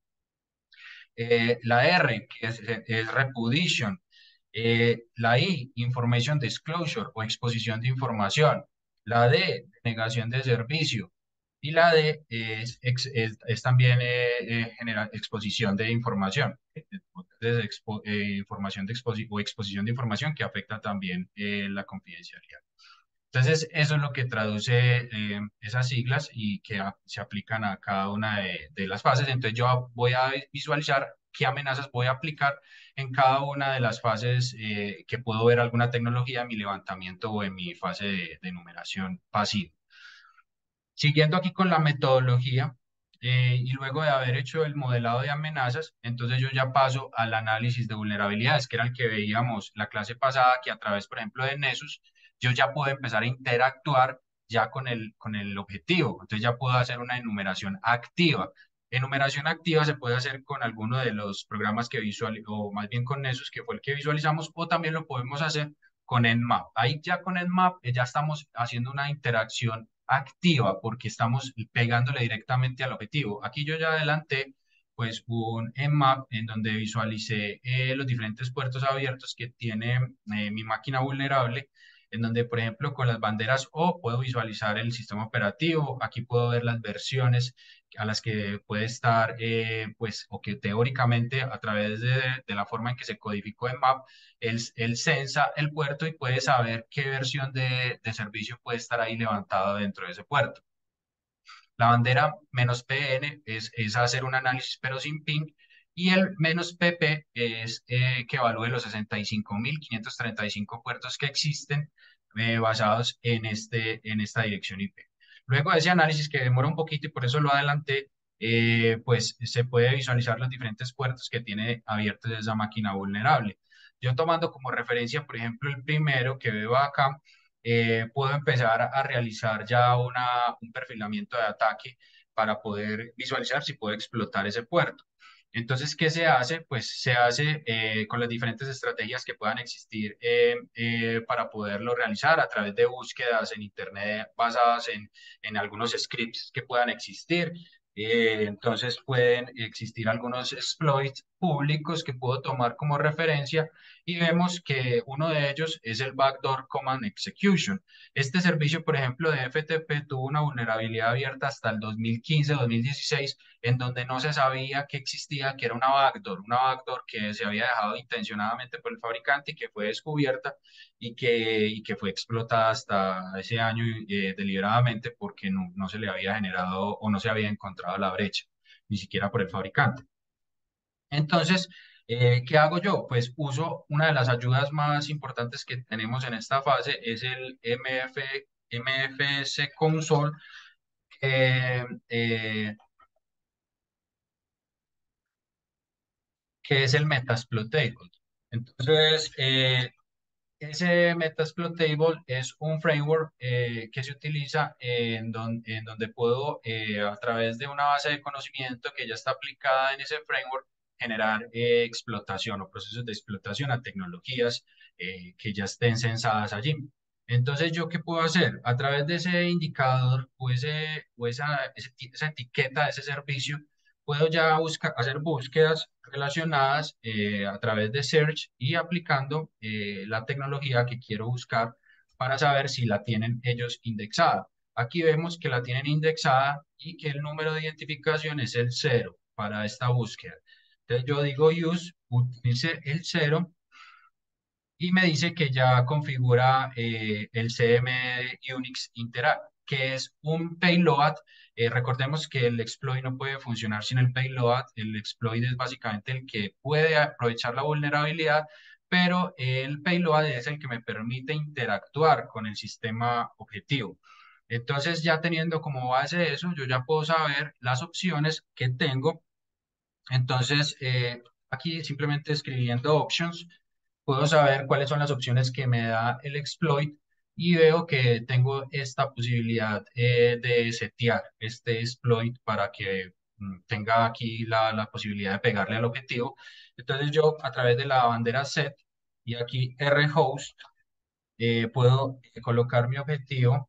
Speaker 2: Eh, la R, que es, es repudiation. Eh, la I, information disclosure o exposición de información. La D, negación de servicio. Y la D es, ex- es, es también eh, eh, genera- exposición de información. Entonces, expo- eh, información de exposi- o exposición de información que afecta también eh, la confidencialidad. Entonces, eso es lo que traduce eh, esas siglas y que a- se aplican a cada una de, de las fases. Entonces, yo voy a visualizar qué amenazas voy a aplicar en cada una de las fases eh, que puedo ver alguna tecnología en mi levantamiento o en mi fase de, de numeración pasiva. Siguiendo aquí con la metodología, eh, y luego de haber hecho el modelado de amenazas, entonces yo ya paso al análisis de vulnerabilidades, que era el que veíamos la clase pasada, que a través, por ejemplo, de Nessus, yo ya puedo empezar a interactuar ya con el, con el objetivo. Entonces ya puedo hacer una enumeración activa. Enumeración activa se puede hacer con alguno de los programas que visual, o más bien con Nessus, que fue el que visualizamos, o también lo podemos hacer con Nmap. Ahí ya con Nmap eh, ya estamos haciendo una interacción activa porque estamos pegándole directamente al objetivo. Aquí yo ya adelanté pues un Nmap en donde visualicé eh, los diferentes puertos abiertos que tiene eh, mi máquina vulnerable, en donde por ejemplo con las banderas O puedo visualizar el sistema operativo, aquí puedo ver las versiones a las que puede estar, eh, pues, o que teóricamente a través de, de la forma en que se codificó en Map, él, él sensa el puerto y puede saber qué versión de, de servicio puede estar ahí levantada dentro de ese puerto. La bandera menos P N es, es hacer un análisis pero sin ping y el menos P P es eh, que evalúe los sesenta y cinco mil quinientos treinta y cinco puertos que existen eh, basados en, este, en esta dirección I P. Luego de ese análisis que demora un poquito y por eso lo adelanté, eh, pues se puede visualizar los diferentes puertos que tiene abiertos esa máquina vulnerable. Yo tomando como referencia, por ejemplo, el primero que veo acá, eh, puedo empezar a realizar ya una, un perfilamiento de ataque para poder visualizar si puedo explotar ese puerto. Entonces, ¿qué se hace? Pues se hace eh, con las diferentes estrategias que puedan existir eh, eh, para poderlo realizar a través de búsquedas en Internet basadas en, en algunos scripts que puedan existir. Eh, entonces pueden existir algunos exploits públicos que puedo tomar como referencia y vemos que uno de ellos es el Backdoor Command Execution. Este servicio, por ejemplo, de F T P tuvo una vulnerabilidad abierta hasta el dos mil quince, dos mil dieciséis, en donde no se sabía que existía, que era una backdoor, una backdoor que se había dejado intencionadamente por el fabricante y que fue descubierta y que, y que fue explotada hasta ese año eh, deliberadamente porque no, no se le había generado o no se había encontrado la brecha, ni siquiera por el fabricante. Entonces, eh, ¿qué hago yo? Pues uso una de las ayudas más importantes que tenemos en esta fase, es el M F, M F S Console, que, eh, que es el Metasploitable. Entonces, eh, ese Metasploitable es un framework eh, que se utiliza en, don- en donde puedo, eh, a través de una base de conocimiento que ya está aplicada en ese framework, generar eh, explotación o procesos de explotación a tecnologías eh, que ya estén censadas allí. Entonces, ¿yo qué puedo hacer? A través de ese indicador o, ese, o esa, ese ti- esa etiqueta de ese servicio, puedo ya buscar, hacer búsquedas relacionadas eh, a través de Search y aplicando eh, la tecnología que quiero buscar para saber si la tienen ellos indexada. Aquí vemos que la tienen indexada y que el número de identificación es el cero para esta búsqueda. Entonces yo digo use, utilice el cero y me dice que ya configura eh, el C M D Unix Interact, que es un payload. Eh, recordemos que el exploit no puede funcionar sin el payload. El exploit es básicamente el que puede aprovechar la vulnerabilidad, pero el payload es el que me permite interactuar con el sistema objetivo. Entonces, ya teniendo como base eso, yo ya puedo saber las opciones que tengo. Entonces, eh, aquí simplemente escribiendo options, puedo saber cuáles son las opciones que me da el exploit y veo que tengo esta posibilidad eh, de setear este exploit para que mm, tenga aquí la, la posibilidad de pegarle al objetivo. Entonces, yo a través de la bandera set y aquí rhost eh, puedo eh, colocar mi objetivo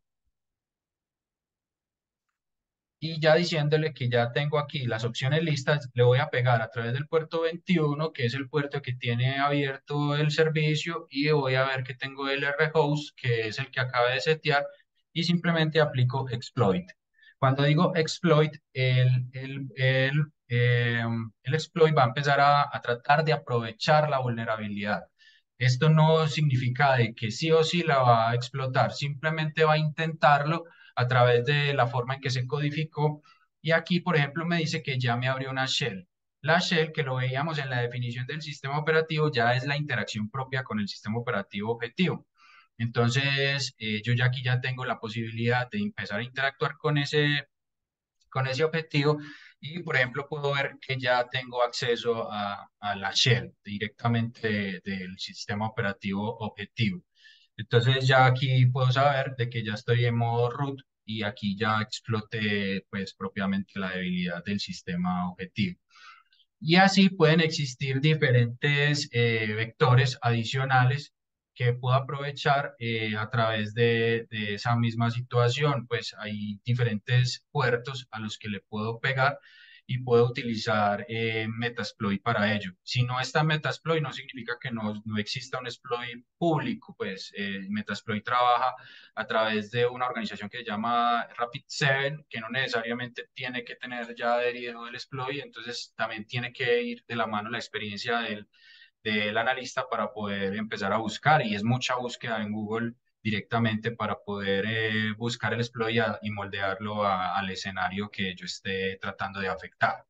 Speaker 2: y ya diciéndole que ya tengo aquí las opciones listas, le voy a pegar a través del puerto veintiuno, que es el puerto que tiene abierto el servicio, y voy a ver que tengo el rhost, que es el que acaba de setear, y simplemente aplico exploit. Cuando digo exploit, el, el, el, eh, el exploit va a empezar a, a tratar de aprovechar la vulnerabilidad. Esto no significa de que sí o sí la va a explotar, simplemente va a intentarlo a través de la forma en que se codificó. Y aquí, por ejemplo, me dice que ya me abrió una shell. La shell, que lo veíamos en la definición del sistema operativo, ya es la interacción propia con el sistema operativo objetivo. Entonces, eh, yo ya aquí ya tengo la posibilidad de empezar a interactuar con ese, con ese objetivo y, por ejemplo, puedo ver que ya tengo acceso a, a la shell directamente de- del sistema operativo objetivo. Entonces ya aquí puedo saber de que ya estoy en modo root y aquí ya exploté pues propiamente la debilidad del sistema objetivo. Y así pueden existir diferentes eh, vectores adicionales que puedo aprovechar eh, a través de, de esa misma situación. Pues hay diferentes puertos a los que le puedo pegar y puedo utilizar eh, Metasploit para ello. Si no está Metasploit, no significa que no, no exista un exploit público. Pues eh, Metasploit trabaja a través de una organización que se llama Rapid siete, que no necesariamente tiene que tener ya adherido el exploit, entonces también tiene que ir de la mano la experiencia del, del analista para poder empezar a buscar, y es mucha búsqueda en Google directamente para poder eh, buscar el exploit y, a- y moldearlo a- al escenario que yo esté tratando de afectar.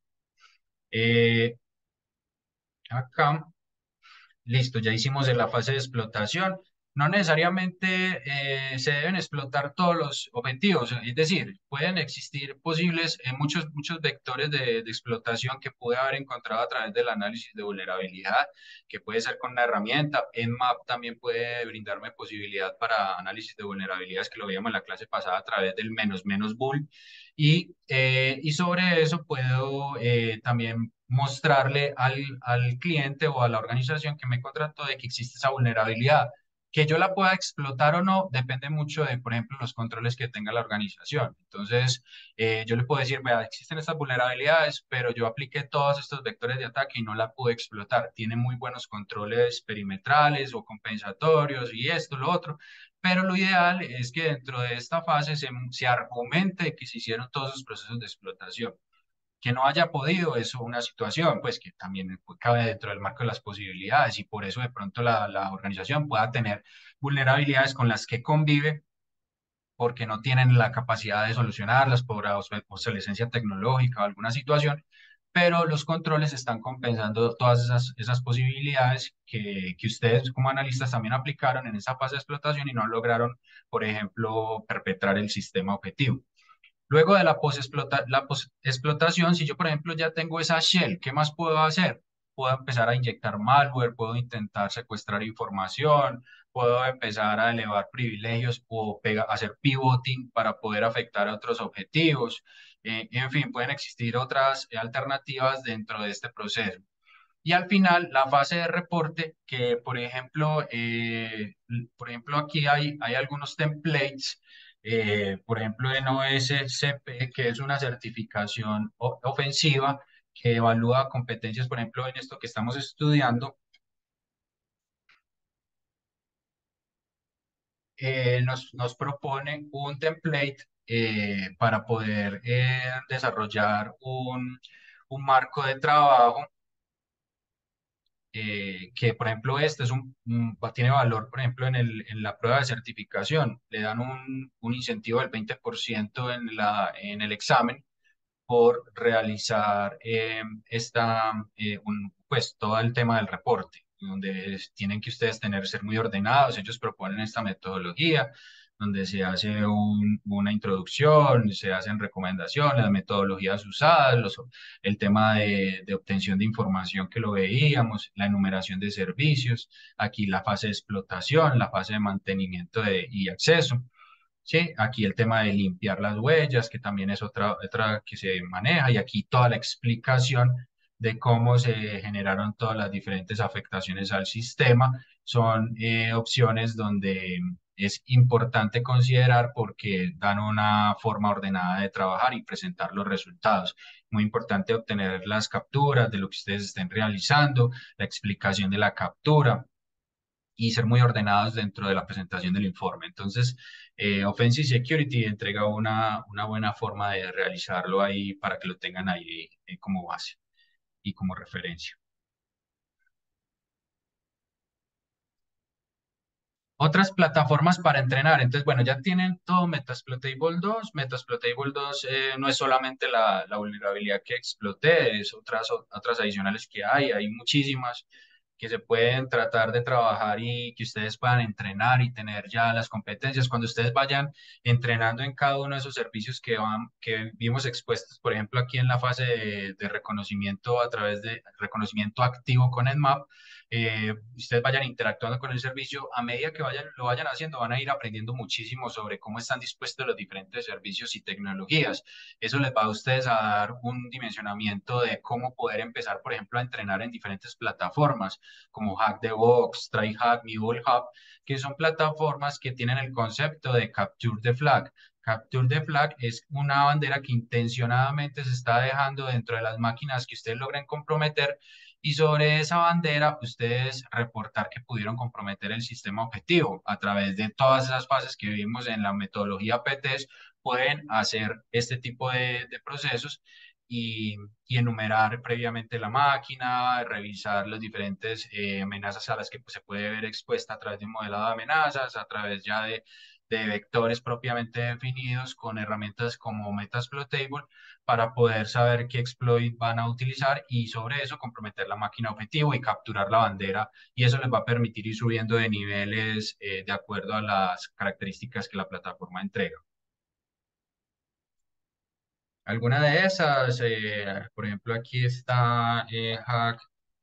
Speaker 2: Eh, acá Listo, ya hicimos en la fase de explotación. No necesariamente eh, se deben explotar todos los objetivos, es decir, pueden existir posibles eh, muchos, muchos vectores de, de explotación que pude haber encontrado a través del análisis de vulnerabilidad, que puede ser con una herramienta. Nmap también puede brindarme posibilidad para análisis de vulnerabilidades, que lo veíamos en la clase pasada a través del menos menos bull. Y, eh, y sobre eso puedo eh, también mostrarle al, al cliente o a la organización que me contrató de que existe esa vulnerabilidad. Que yo la pueda explotar o no depende mucho de, por ejemplo, los controles que tenga la organización. Entonces, eh, yo le puedo decir, vea, existen estas vulnerabilidades, pero yo apliqué todos estos vectores de ataque y no la pude explotar. Tiene muy buenos controles perimetrales o compensatorios y esto, lo otro. Pero lo ideal es que dentro de esta fase se, se argumente que se hicieron todos esos procesos de explotación. Que no haya podido es una situación, pues que también pues, cabe dentro del marco de las posibilidades, y por eso de pronto la, la organización pueda tener vulnerabilidades con las que convive porque no tienen la capacidad de solucionarlas por obs- obsolescencia tecnológica o alguna situación, pero los controles están compensando todas esas, esas posibilidades que, que ustedes como analistas también aplicaron en esa fase de explotación y no lograron, por ejemplo, perpetrar el sistema objetivo. Luego de la post-explota- la post-explotación, si yo, por ejemplo, ya tengo esa shell, ¿qué más puedo hacer? Puedo empezar a inyectar malware, puedo intentar secuestrar información, puedo empezar a elevar privilegios o pega- hacer pivoting para poder afectar a otros objetivos. Eh, en fin, pueden existir otras alternativas dentro de este proceso. Y al final, la fase de reporte, que por ejemplo, eh, por ejemplo aquí hay, hay algunos templates, eh, por ejemplo en O S C P, que es una certificación o- ofensiva que evalúa competencias, por ejemplo, en esto que estamos estudiando, eh, nos, nos propone un template eh, para poder eh, desarrollar un, un marco de trabajo eh, que por ejemplo este es un, un- va- tiene valor, por ejemplo, en el, en la prueba de certificación, le dan un, un incentivo del veinte por ciento en la, en el examen por realizar eh, esta, eh, un- pues todo el tema del reporte. donde es- tienen que ustedes tener, ser muy ordenados. Ellos proponen esta metodología donde se hace un- una introducción, se hacen recomendaciones, las metodologías usadas, los, el tema de, de obtención de información que lo veíamos, la enumeración de servicios, aquí la fase de explotación, la fase de mantenimiento de- y acceso. Sí, aquí el tema de limpiar las huellas, que también es otra, otra que se maneja, y aquí toda la explicación de cómo se generaron todas las diferentes afectaciones al sistema. Son eh, opciones donde es importante considerar porque dan una forma ordenada de trabajar y presentar los resultados. Muy importante obtener las capturas de lo que ustedes estén realizando, la explicación de la captura y ser muy ordenados dentro de la presentación del informe. Entonces, eh, Offensive Security entrega una, una buena forma de realizarlo ahí para que lo tengan ahí eh, como base y como referencia. Otras plataformas para entrenar. Entonces, bueno, ya tienen todo Metasploitable dos. Metasploitable dos eh, no es solamente la, la vulnerabilidad que exploté, es otras, otras adicionales que hay. Hay muchísimas que se pueden tratar de trabajar y que ustedes puedan entrenar y tener ya las competencias. Cuando ustedes vayan entrenando en cada uno de esos servicios que, van, que vimos expuestos, por ejemplo, aquí en la fase de, de reconocimiento a través de reconocimiento activo con Nmap, eh, ustedes vayan interactuando con el servicio, a medida que vayan, lo vayan haciendo, van a ir aprendiendo muchísimo sobre cómo están dispuestos los diferentes servicios y tecnologías. Eso les va a ustedes a dar un dimensionamiento de cómo poder empezar, por ejemplo, a entrenar en diferentes plataformas como Hack the Box, TryHack, Mule Hub, que son plataformas que tienen el concepto de Capture the Flag. Capture the Flag es una bandera que intencionadamente se está dejando dentro de las máquinas que ustedes logren comprometer y sobre esa bandera ustedes reportar que pudieron comprometer el sistema objetivo. A través de todas esas fases que vimos en la metodología P T E S, pueden hacer este tipo de, de procesos y, y enumerar previamente la máquina, revisar las diferentes eh, amenazas a las que pues, se puede ver expuesta a través de un modelado de amenazas, a través ya de, de vectores propiamente definidos con herramientas como Metasploitable para poder saber qué exploit van a utilizar y sobre eso comprometer la máquina objetivo y capturar la bandera y eso les va a permitir ir subiendo de niveles eh, de acuerdo a las características que la plataforma entrega. Alguna de esas, eh, por ejemplo, aquí está eh, Hack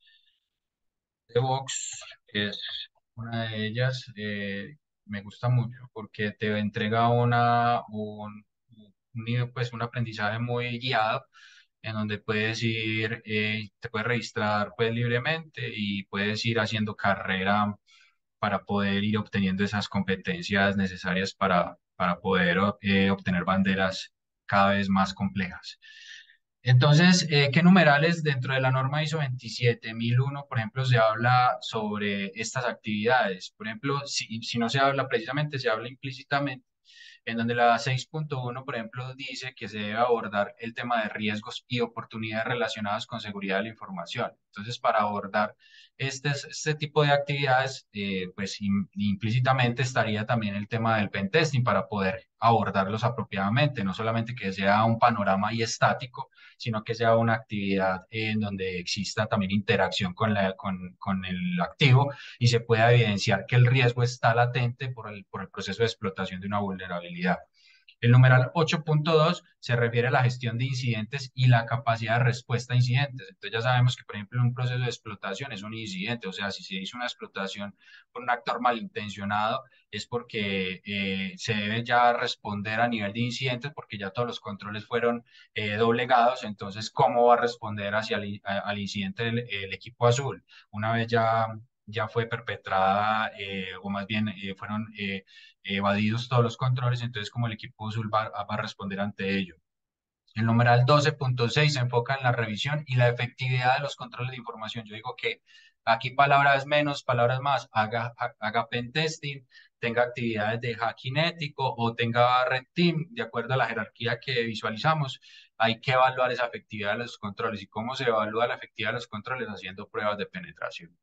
Speaker 2: the Box, que es una de ellas. Eh, me gusta mucho porque te entrega una, un, un nivel, pues, un aprendizaje muy guiado en donde puedes ir, eh, te puedes registrar pues, libremente y puedes ir haciendo carrera para poder ir obteniendo esas competencias necesarias para, para poder eh, obtener banderas cada vez más complejas. Entonces, eh, ¿qué numerales dentro de la norma ISO veintisiete mil uno, por ejemplo, se habla sobre estas actividades? Por ejemplo, si, si no se habla precisamente, se habla implícitamente, en donde la seis punto uno, por ejemplo, dice que se debe abordar el tema de riesgos y oportunidades relacionadas con seguridad de la información. Entonces, para abordar este, este tipo de actividades, eh, pues im- implícitamente estaría también el tema del pentesting para poder abordarlos apropiadamente, no solamente que sea un panorama ahí estático, sino que sea una actividad en donde exista también interacción con, la, con, con el activo y se pueda evidenciar que el riesgo está latente por el, por el proceso de explotación de una vulnerabilidad. El numeral ocho punto dos se refiere a la gestión de incidentes y la capacidad de respuesta a incidentes. Entonces ya sabemos que, por ejemplo, un proceso de explotación es un incidente, o sea, si se hizo una explotación por un actor malintencionado, es porque eh, se debe ya responder a nivel de incidentes, porque ya todos los controles fueron eh, doblegados. Entonces, ¿cómo va a responder hacia el, a, al incidente el, el, equipo azul? Una vez ya, ya fue perpetrada, eh, o más bien eh, fueron... Eh, evadidos todos los controles, entonces como el equipo azul va, va a responder ante ello. El numeral doce punto seis se enfoca en la revisión y la efectividad de los controles de información. Yo digo que aquí palabras menos, palabras más, haga, haga pen testing, tenga actividades de hacking ético o tenga red team, de acuerdo a la jerarquía que visualizamos. Hay que evaluar esa efectividad de los controles y cómo se evalúa la efectividad de los controles haciendo pruebas de penetración.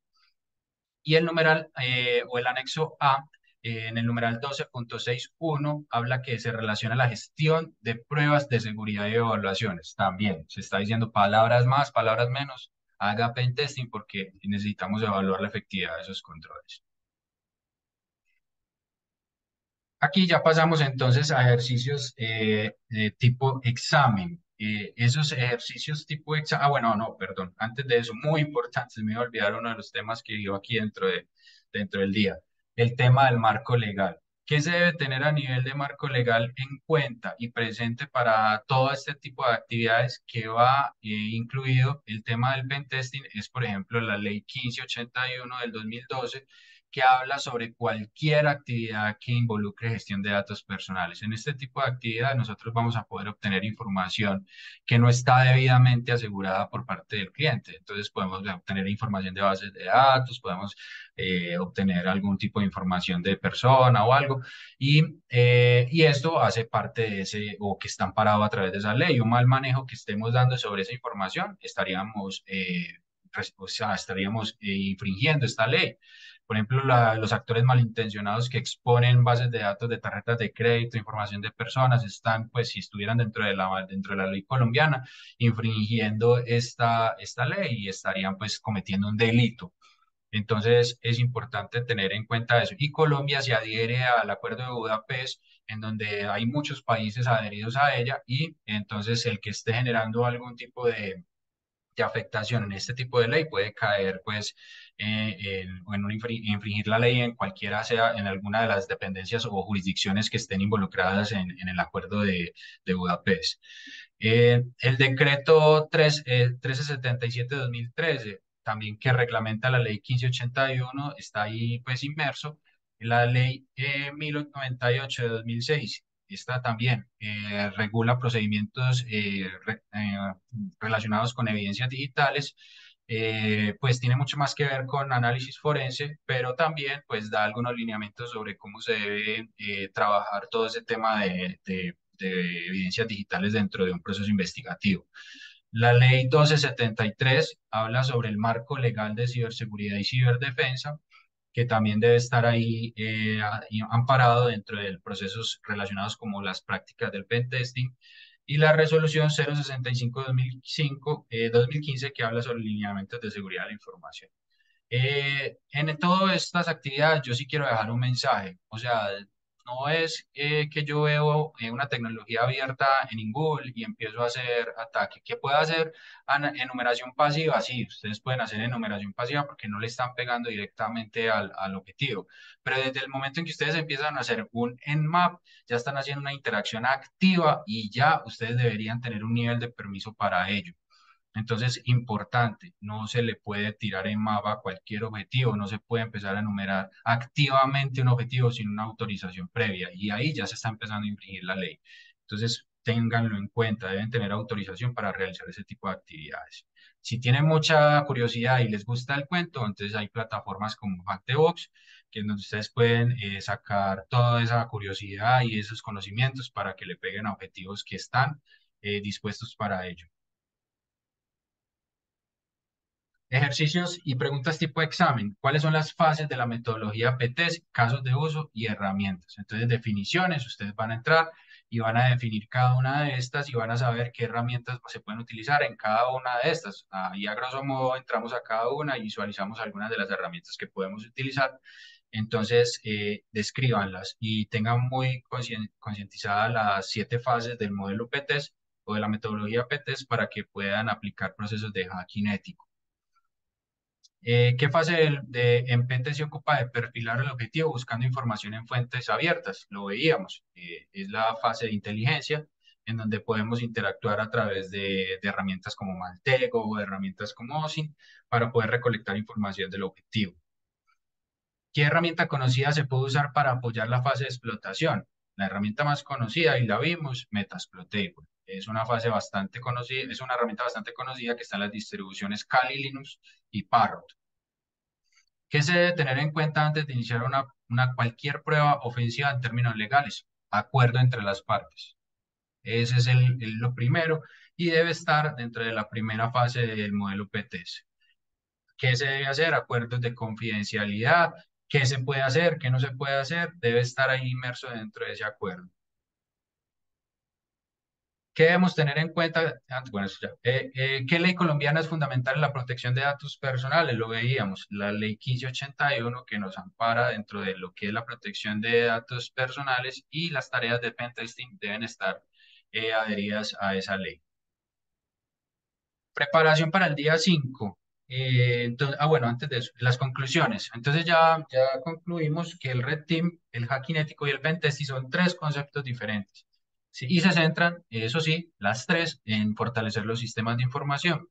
Speaker 2: Y el numeral eh, o el anexo A, eh, en el numeral doce punto seis punto uno, habla que se relaciona la gestión de pruebas de seguridad y evaluaciones. También se está diciendo palabras más, palabras menos. haga pentesting porque necesitamos evaluar la efectividad de esos controles. Aquí ya pasamos entonces a ejercicios eh, de tipo examen. Eh, esos ejercicios tipo examen, ah, bueno, no, perdón, antes de eso, muy importante, se me iba a olvidar uno de los temas que iba aquí dentro de, dentro del día, el tema del marco legal. ¿Qué se debe tener a nivel de marco legal en cuenta y presente para todo este tipo de actividades que va eh, incluido el tema del pentesting? Es, por ejemplo, la ley quince ochenta y uno del dos mil doce que habla sobre cualquier actividad que involucre gestión de datos personales. En este tipo de actividad nosotros vamos a poder obtener información que no está debidamente asegurada por parte del cliente. Entonces podemos obtener información de bases de datos, podemos eh, obtener algún tipo de información de persona o algo, y, eh, y esto hace parte de ese, o que está amparado a través de esa ley. Un mal manejo que estemos dando sobre esa información, estaríamos... Eh, res- o sea, estaríamos eh, infringiendo esta ley. Por ejemplo, la- los actores malintencionados que exponen bases de datos de tarjetas de crédito, información de personas, están, pues, si estuvieran dentro de la, dentro de la ley colombiana, infringiendo esta, esta ley y estarían, pues, cometiendo un delito. Entonces, es importante tener en cuenta eso. Y Colombia se adhiere al Acuerdo de Budapest, en donde hay muchos países adheridos a ella, y entonces el que esté generando algún tipo de de afectación en este tipo de ley puede caer, pues, eh, en, en un infri- infringir la ley en cualquiera sea, en alguna de las dependencias o jurisdicciones que estén involucradas en, en el acuerdo de, de Budapest. Eh, el decreto tres, eh, mil trescientos setenta y siete de dos mil trece, también que reglamenta la ley quince ochenta y uno, está ahí, pues, inmerso. La ley eh, mil noventa y ocho de dos mil seis, esta también eh, regula procedimientos eh, re- eh, relacionados con evidencias digitales. Eh, pues tiene mucho más que ver con análisis forense, pero también pues da algunos lineamientos sobre cómo se debe eh, trabajar todo ese tema de, de de evidencias digitales dentro de un proceso investigativo. La ley doce setenta y tres habla sobre el marco legal de ciberseguridad y ciberdefensa, que también debe estar ahí eh, a- y amparado dentro de procesos relacionados como las prácticas del pentesting, y la resolución cero sesenta y cinco dos mil cinco, eh, dos mil quince, que habla sobre lineamientos de seguridad de la información. Eh, en todas estas actividades yo sí quiero dejar un mensaje, o sea, no es eh, que yo veo eh, una tecnología abierta en Google y empiezo a hacer ataque. ¿Qué puede hacer Ana- enumeración pasiva? Sí, ustedes pueden hacer enumeración pasiva porque no le están pegando directamente al, al objetivo, pero desde el momento en que ustedes empiezan a hacer un Nmap, ya están haciendo una interacción activa y ya ustedes deberían tener un nivel de permiso para ello. Entonces, importante, no se le puede tirar en mapa cualquier objetivo, no se puede empezar a enumerar activamente un objetivo sin una autorización previa, y ahí ya se está empezando a infringir la ley. Entonces, ténganlo en cuenta, deben tener autorización para realizar ese tipo de actividades. Si tienen mucha curiosidad y les gusta el cuento, entonces hay plataformas como Hackthebox, que es donde ustedes pueden eh, sacar toda esa curiosidad y esos conocimientos para que le peguen a objetivos que están eh, dispuestos para ello. Ejercicios y preguntas tipo examen. ¿Cuáles son las fases de la metodología P T E S, casos de uso y herramientas? Entonces, definiciones, ustedes van a entrar y van a definir cada una de estas y van a saber qué herramientas se pueden utilizar en cada una de estas. Ahí, a grosso modo, entramos a cada una y visualizamos algunas de las herramientas que podemos utilizar. Entonces, eh, descríbanlas y tengan muy conscien- concientizadas las siete fases del modelo P T E S o de la metodología P T E S para que puedan aplicar procesos de hacking ético. Eh, ¿qué fase del- de, en Pente se ocupa de perfilar el objetivo buscando información en fuentes abiertas? Lo veíamos. Eh, es la fase de inteligencia en donde podemos interactuar a través de, de herramientas como Maltego o herramientas como OSINT para poder recolectar información del objetivo. ¿Qué herramienta conocida se puede usar para apoyar la fase de explotación? La herramienta más conocida, y la vimos, Metasploitable. Es una fase bastante conocida, es una herramienta bastante conocida que está en las distribuciones Kali Linux y Parrot. ¿Qué se debe tener en cuenta antes de iniciar una, una cualquier prueba ofensiva en términos legales? Acuerdo entre las partes. Ese es el, el- lo primero y debe estar dentro de la primera fase del modelo P T S. ¿Qué se debe hacer? Acuerdos de confidencialidad. ¿Qué se puede hacer? ¿Qué no se puede hacer? Debe estar ahí inmerso dentro de ese acuerdo. ¿Qué debemos tener en cuenta? Antes, bueno, eso ya. Eh, eh, ¿qué ley colombiana es fundamental en la protección de datos personales? Lo veíamos, la ley quince ochenta y uno que nos ampara dentro de lo que es la protección de datos personales y las tareas de pentesting deben estar eh, adheridas a esa ley. Preparación para el día cinco. Eh, entonces, ah, bueno, antes de eso, las conclusiones. Entonces ya, ya concluimos que el Red Team, el hacking ético y el pentesting son tres conceptos diferentes. Sí, y se centran, eso sí, las tres en fortalecer los sistemas de información.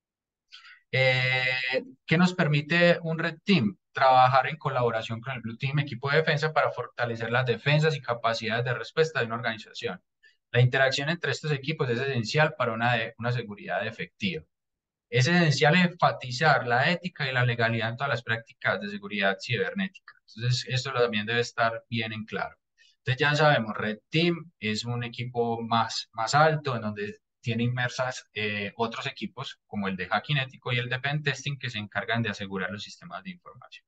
Speaker 2: Eh, ¿qué nos permite un Red Team? Trabajar en colaboración con el Blue Team, equipo de defensa, para fortalecer las defensas y capacidades de respuesta de una organización. La interacción entre estos equipos es esencial para una, de- una seguridad efectiva. Es esencial enfatizar la ética y la legalidad en todas las prácticas de seguridad cibernética. Entonces, esto también debe estar bien en claro. Entonces, ya sabemos, Red Team es un equipo más, más alto en donde tiene inmersas eh, otros equipos como el de hacking ético y el de pentesting que se encargan de asegurar los sistemas de información.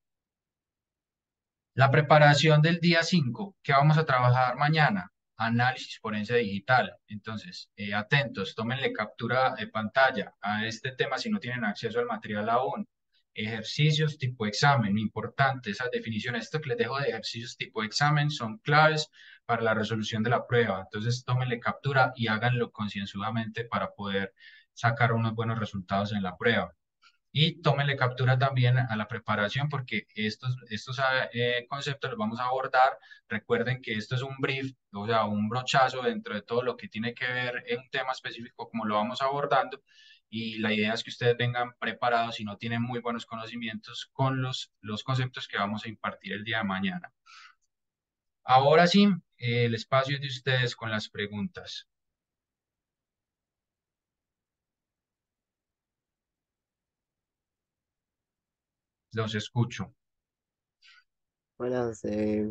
Speaker 2: La preparación del día cinco, ¿qué vamos a trabajar mañana? Análisis forense digital. Entonces, eh, atentos, tómenle captura de pantalla a este tema si no tienen acceso al material aún. Ejercicios tipo examen, importante, esas definiciones, esto que les dejo de ejercicios tipo examen son claves para la resolución de la prueba. Entonces, tómenle captura y háganlo concienzudamente para poder sacar unos buenos resultados en la prueba. Y tómenle captura también a la preparación porque estos, estos ah, eh, conceptos los vamos a abordar. Recuerden que esto es un brief, o sea, un brochazo dentro de todo lo que tiene que ver en un tema específico como lo vamos abordando. Y la idea es que ustedes vengan preparados y no tienen muy buenos conocimientos con los, los conceptos que vamos a impartir el día de mañana. Ahora sí, eh, el espacio es de ustedes con las preguntas. Los escucho.
Speaker 1: Bueno, eh,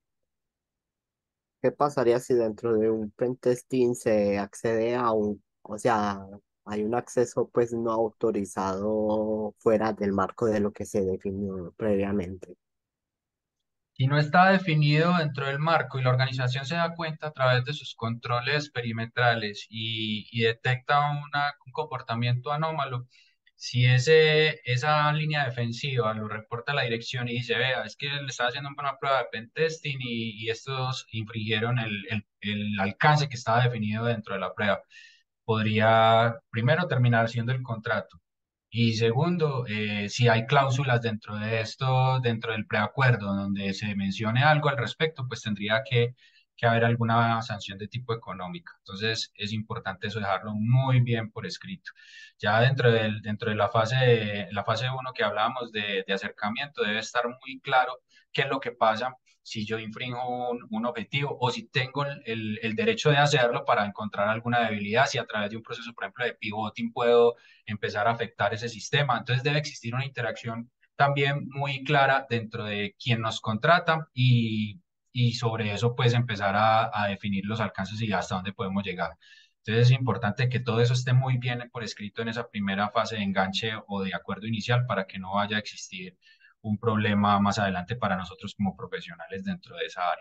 Speaker 1: ¿qué pasaría si dentro de un pentesting se accede a un, o sea, hay un acceso pues no autorizado fuera del marco de lo que se definió previamente?
Speaker 2: Si no está definido dentro del marco y la organización se da cuenta a través de sus controles perimetrales y, y detecta una- un comportamiento anómalo, si ese, esa línea defensiva lo reporta a la dirección y dice, vea, es que le está haciendo una prueba de pentesting y, y estos infringieron el, el el alcance que estaba definido dentro de la prueba, podría primero terminar siendo el contrato. Y segundo, eh, si hay cláusulas dentro de esto, dentro del preacuerdo, donde se mencione algo al respecto, pues tendría que, que haber alguna sanción de tipo económica. Entonces, es importante eso dejarlo muy bien por escrito. Ya dentro del, dentro de la fase, de- la fase uno que hablábamos de, de acercamiento, debe estar muy claro qué es lo que pasa si yo infringo un, un objetivo o si tengo el, el el derecho de hacerlo para encontrar alguna debilidad, si a través de un proceso, por ejemplo, de pivoting puedo empezar a afectar ese sistema. Entonces debe existir una interacción también muy clara dentro de quien nos contrata y, y sobre eso pues empezar a, a definir los alcances y hasta dónde podemos llegar. Entonces es importante que todo eso esté muy bien por escrito en esa primera fase de enganche o de acuerdo inicial para que no vaya a existir un problema más adelante para nosotros como profesionales dentro de esa área.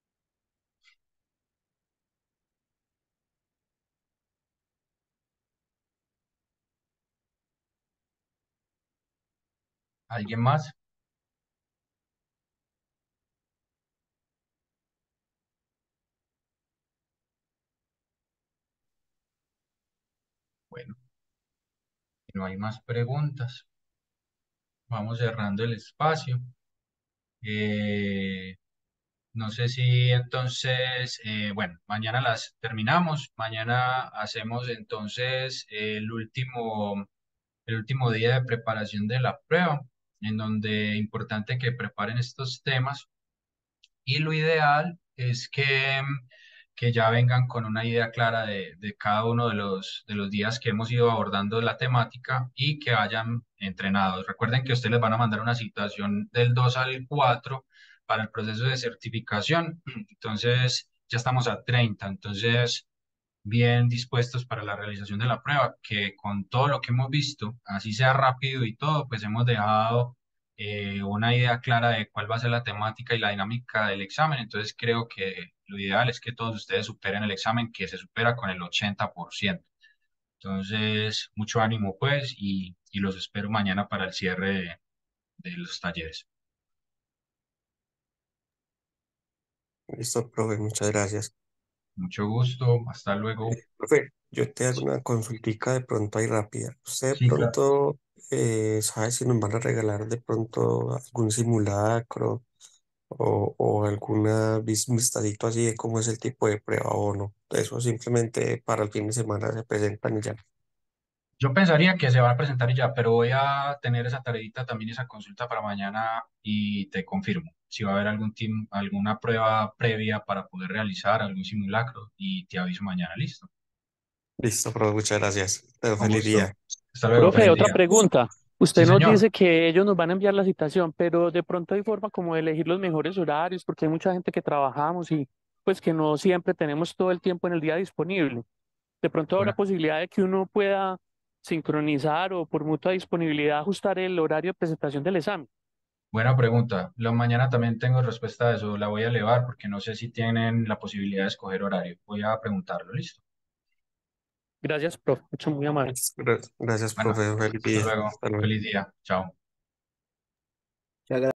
Speaker 2: ¿Alguien más? Bueno, si no hay más preguntas, vamos cerrando el espacio. Eh, No sé si entonces, eh, bueno, mañana las terminamos, mañana hacemos entonces el último, el último día de preparación de la prueba, en donde es importante que preparen estos temas y lo ideal es que, que ya vengan con una idea clara de, de cada uno de los, de los días que hemos ido abordando la temática y que hayan entrenados. Recuerden que ustedes les van a mandar una citación del dos al cuatro para el proceso de certificación. Entonces, ya estamos a treinta. Entonces, bien dispuestos para la realización de la prueba, que con todo lo que hemos visto, así sea rápido y todo, pues hemos dejado eh, una idea clara de cuál va a ser la temática y la dinámica del examen. Entonces creo que, lo ideal es que todos ustedes superen el examen, que se supera con el ochenta por ciento. Entonces, mucho ánimo pues y, y los espero mañana para el cierre de, de los talleres.
Speaker 3: Listo, profe, muchas gracias.
Speaker 2: Mucho gusto, hasta
Speaker 3: Eh,
Speaker 2: luego.
Speaker 3: profe, yo te hago una consultica de pronto ahí rápida. ¿Usted de
Speaker 2: Sí, claro.
Speaker 3: pronto eh, sabe si nos van a regalar de pronto algún simulacro o, o alguna vis- vistadito así de cómo es el tipo de prueba o no? Eso simplemente para el fin de semana se presentan y ya.
Speaker 2: Yo pensaría que se va a presentar y ya, pero voy a tener esa tareita también, esa consulta para mañana y te confirmo si va a haber algún team, alguna prueba previa para poder realizar algún simulacro y te aviso mañana. Listo.
Speaker 3: Listo, profe, muchas gracias. Pero
Speaker 2: Con
Speaker 3: feliz
Speaker 2: gusto.
Speaker 3: día.
Speaker 2: Hasta luego,
Speaker 4: Profe,
Speaker 2: feliz
Speaker 4: otra
Speaker 2: día.
Speaker 4: pregunta.
Speaker 2: Sí,
Speaker 4: Usted nos
Speaker 2: señor.
Speaker 4: dice que ellos nos van a enviar la citación, pero de pronto hay forma como de elegir los mejores horarios, porque hay mucha gente que trabajamos y pues que no siempre tenemos todo el tiempo en el día disponible. De pronto habrá
Speaker 2: Buena,
Speaker 4: posibilidad de que uno pueda sincronizar o por mutua disponibilidad ajustar el horario de presentación del examen.
Speaker 2: buena pregunta. La mañana también tengo respuesta a eso. La voy a elevar porque no sé si tienen la posibilidad de escoger horario. Voy a preguntarlo. Listo.
Speaker 4: Gracias, profe. Mucho muy amable.
Speaker 3: Gracias,
Speaker 2: Bueno,
Speaker 3: profe, feliz
Speaker 2: hasta
Speaker 3: día.
Speaker 2: luego.
Speaker 3: Hasta luego.
Speaker 2: Feliz día. Chao.
Speaker 1: Muchas